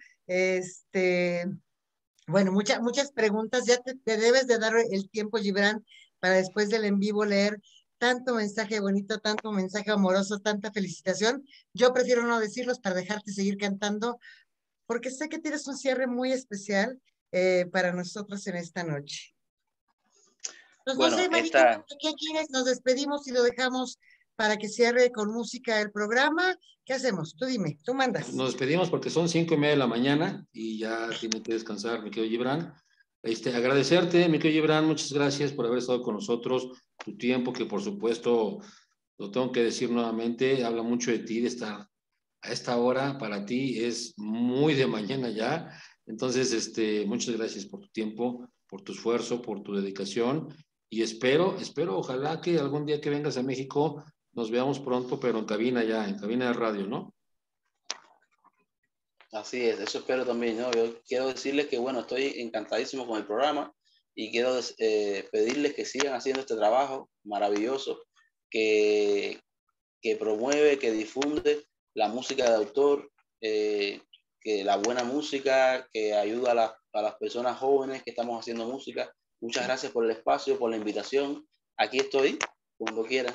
bueno, muchas preguntas. Ya te debes de dar el tiempo, Gibran, para después del en vivo leer tanto mensaje bonito, tanto mensaje amoroso, tanta felicitación. Yo prefiero no decirlos para dejarte seguir cantando, porque sé que tienes un cierre muy especial para nosotros en esta noche. Pues no Bueno, sé, Marito, ¿qué quieres? Nos despedimos y lo dejamos para que cierre con música el programa. ¿Qué hacemos? Tú dime, tú mandas. Nos despedimos porque son 5:30 de la mañana y ya tiene que descansar, mi querido Gibran. Agradecerte, mi querido Gibran, muchas gracias por haber estado con nosotros, tu tiempo, que por supuesto, lo tengo que decir nuevamente, habla mucho de ti, de estar a esta hora, para ti es muy de mañana ya. Entonces, muchas gracias por tu tiempo, por tu esfuerzo, por tu dedicación y espero, ojalá que algún día que vengas a México nos veamos pronto, pero en cabina ya, en cabina de radio, ¿no? Así es, eso espero también, ¿no? Yo quiero decirles que, bueno, estoy encantadísimo con el programa y quiero pedirles que sigan haciendo este trabajo maravilloso que promueve, que difunde la música de autor, que la buena música, que ayuda a las personas jóvenes que estamos haciendo música. Muchas gracias por el espacio, por la invitación. Aquí estoy cuando quieran,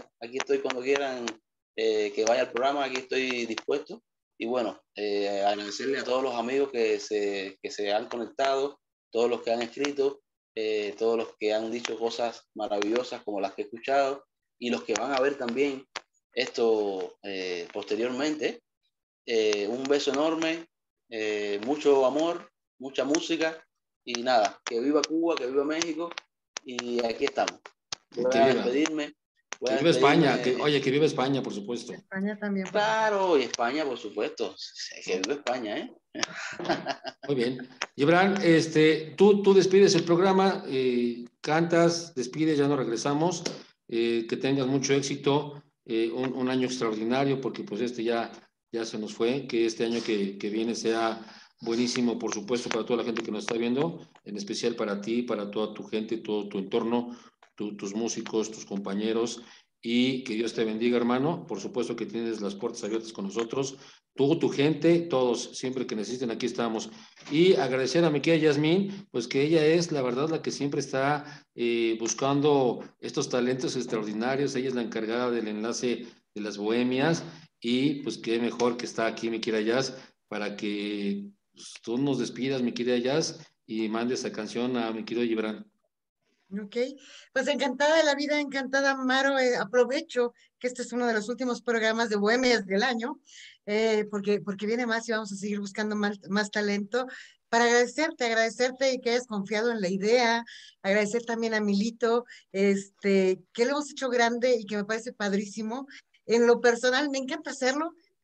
que vaya al programa, aquí estoy dispuesto. Y bueno, agradecerle a todos los amigos que se han conectado, todos los que han escrito, todos los que han dicho cosas maravillosas como las que he escuchado y los que van a ver también esto posteriormente. Un beso enorme, mucho amor, mucha música y nada, que viva Cuba, que viva México y aquí estamos. Voy Que a viva. despedirme. Que viva España, que viva España, por supuesto. España también. Claro, y España, por supuesto. Que viva España, ¿eh? Muy bien. Gibran, tú despides el programa, cantas, despides, ya no regresamos. Que tengas mucho éxito, un año extraordinario, porque pues ya se nos fue, que este año que viene sea buenísimo, por supuesto, para toda la gente que nos está viendo, en especial para ti, para toda tu gente, todo tu entorno, tus músicos, tus compañeros, y que Dios te bendiga, hermano. Por supuesto que tienes las puertas abiertas con nosotros, tú, tu gente, todos, siempre que necesiten, aquí estamos. Y agradecer a mi querida Yasmín, pues que ella es, la verdad, la que siempre está buscando estos talentos extraordinarios. Ella es la encargada del enlace de las bohemias y pues qué mejor que está aquí mi querida Yas para que pues, tú nos despidas, mi querida Yas, y mandes esa canción a mi querido Gibran. Ok, pues encantada de la vida, encantada, Maro. Aprovecho que este es uno de los últimos programas de Bohemias del año, porque viene más y vamos a seguir buscando más talento. Para agradecerte y que hayas confiado en la idea, agradecer también a Milito, que lo hemos hecho grande y que me parece padrísimo. En lo personal, me encanta hacerlo,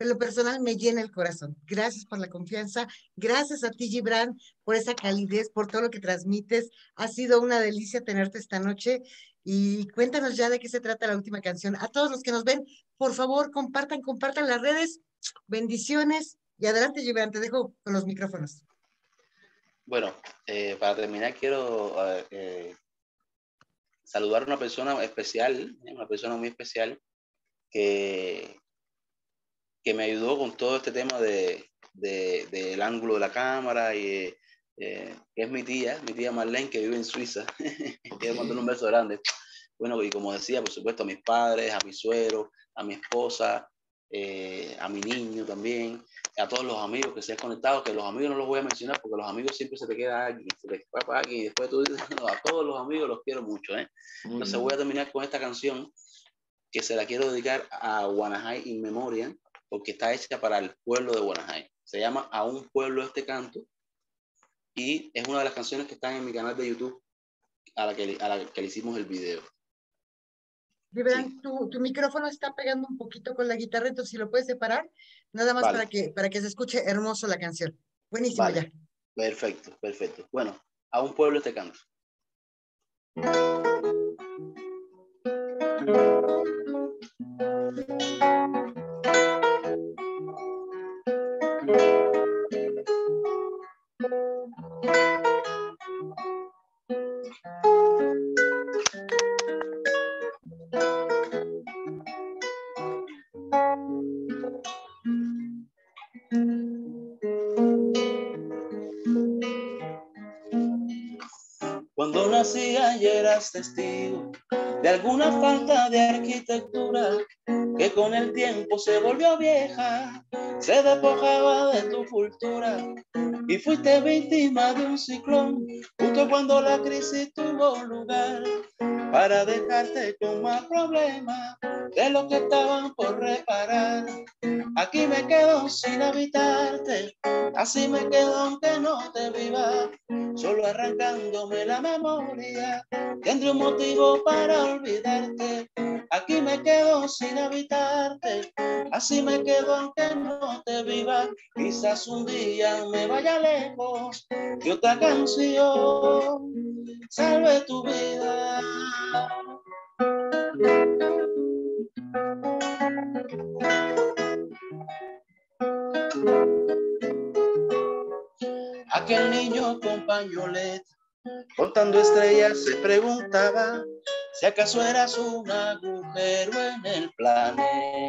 en lo personal me llena el corazón. Gracias por la confianza, gracias a ti, Gibran, por esa calidez, por todo lo que transmites. Ha sido una delicia tenerte esta noche y cuéntanos ya de qué se trata la última canción. A todos los que nos ven, por favor, compartan las redes. Bendiciones y adelante, Gibran, te dejo con los micrófonos. Bueno, para terminar quiero saludar a una persona especial, una persona muy especial que me ayudó con todo este tema del ángulo de la cámara y que es mi tía Marlene, que vive en Suiza. Quiero mandarle un beso grande. Bueno, y como decía, por supuesto, a mis padres, a mi suegro, a mi esposa, a mi niño también, a todos los amigos que se han conectado, que los amigos no los voy a mencionar porque los amigos siempre se te queda aquí, se te escapa aquí y después tú dices, no, a todos los amigos los quiero mucho, ¿eh? Entonces voy a terminar con esta canción que se la quiero dedicar a Guanajay in Memoriam, porque está hecha para el pueblo de Guanajay. Se llama A un pueblo este canto y es una de las canciones que están en mi canal de YouTube a la que le hicimos el video. Gibran, Sí. tu micrófono está pegando un poquito con la guitarra, entonces si lo puedes separar, nada más Vale. para que se escuche hermoso la canción. Buenísimo, Vale. ya. Perfecto, perfecto. Bueno, A un pueblo este canto. Cuando nací ayer eras testigo de alguna falta de arquitectura que con el tiempo se volvió vieja, se despojaba de tu cultura y fuiste víctima de un ciclón justo cuando la crisis tuvo lugar para dejarte con más problemas de los que estaban por reparar. Aquí me quedo sin habitarte, así me quedo aunque no te viva, solo arrancándome la memoria, tendré un motivo para olvidarte. Aquí me quedo sin habitarte, así me quedo aunque no te viva, quizás un día me vaya lejos y otra canción salve tu vida. Aquel niño con pañoleta, contando estrellas, se preguntaba si acaso eras un agujero en el planeta.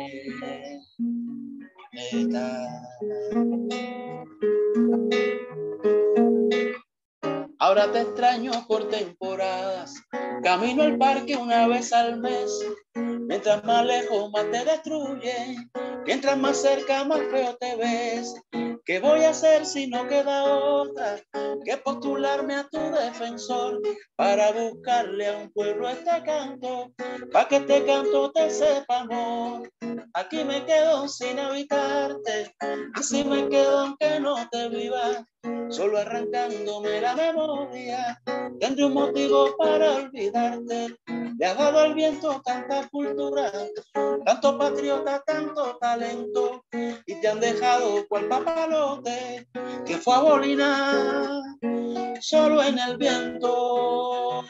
Ahora te extraño por temporadas, camino al parque una vez al mes, mientras más lejos más te destruye, mientras más cerca más feo te ves. ¿Qué voy a hacer si no queda otra que postularme a tu defensor para buscarle a un pueblo este canto, para que este canto te sepa amor? Aquí me quedo sin habitarte, así me quedo aunque no te viva, solo arrancándome la memoria, tendré un motivo para olvidarte. Le has dado al viento tanta cultura, tanto patriota, tanto talento, y te han dejado cual papalote que fue a bolinar solo en el viento.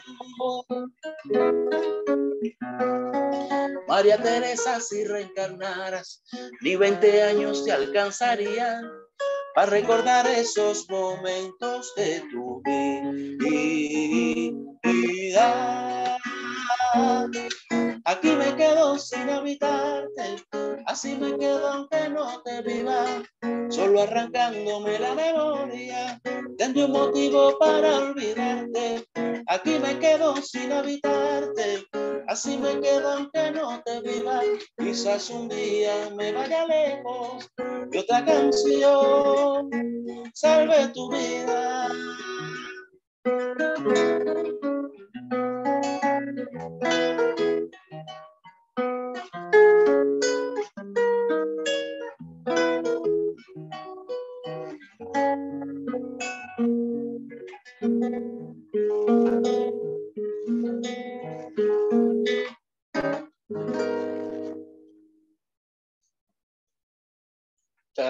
María Teresa, si reencarnaras, ni 20 años te alcanzarían para recordar esos momentos de tu vida. Aquí me quedo sin habitarte, así me quedo aunque no te viva, solo arrancándome la memoria, tendré un motivo para olvidarte. Aquí me quedo sin habitarte, así me quedo aunque no te viva, quizás un día me vaya lejos y otra canción salve tu vida.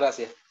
gracias.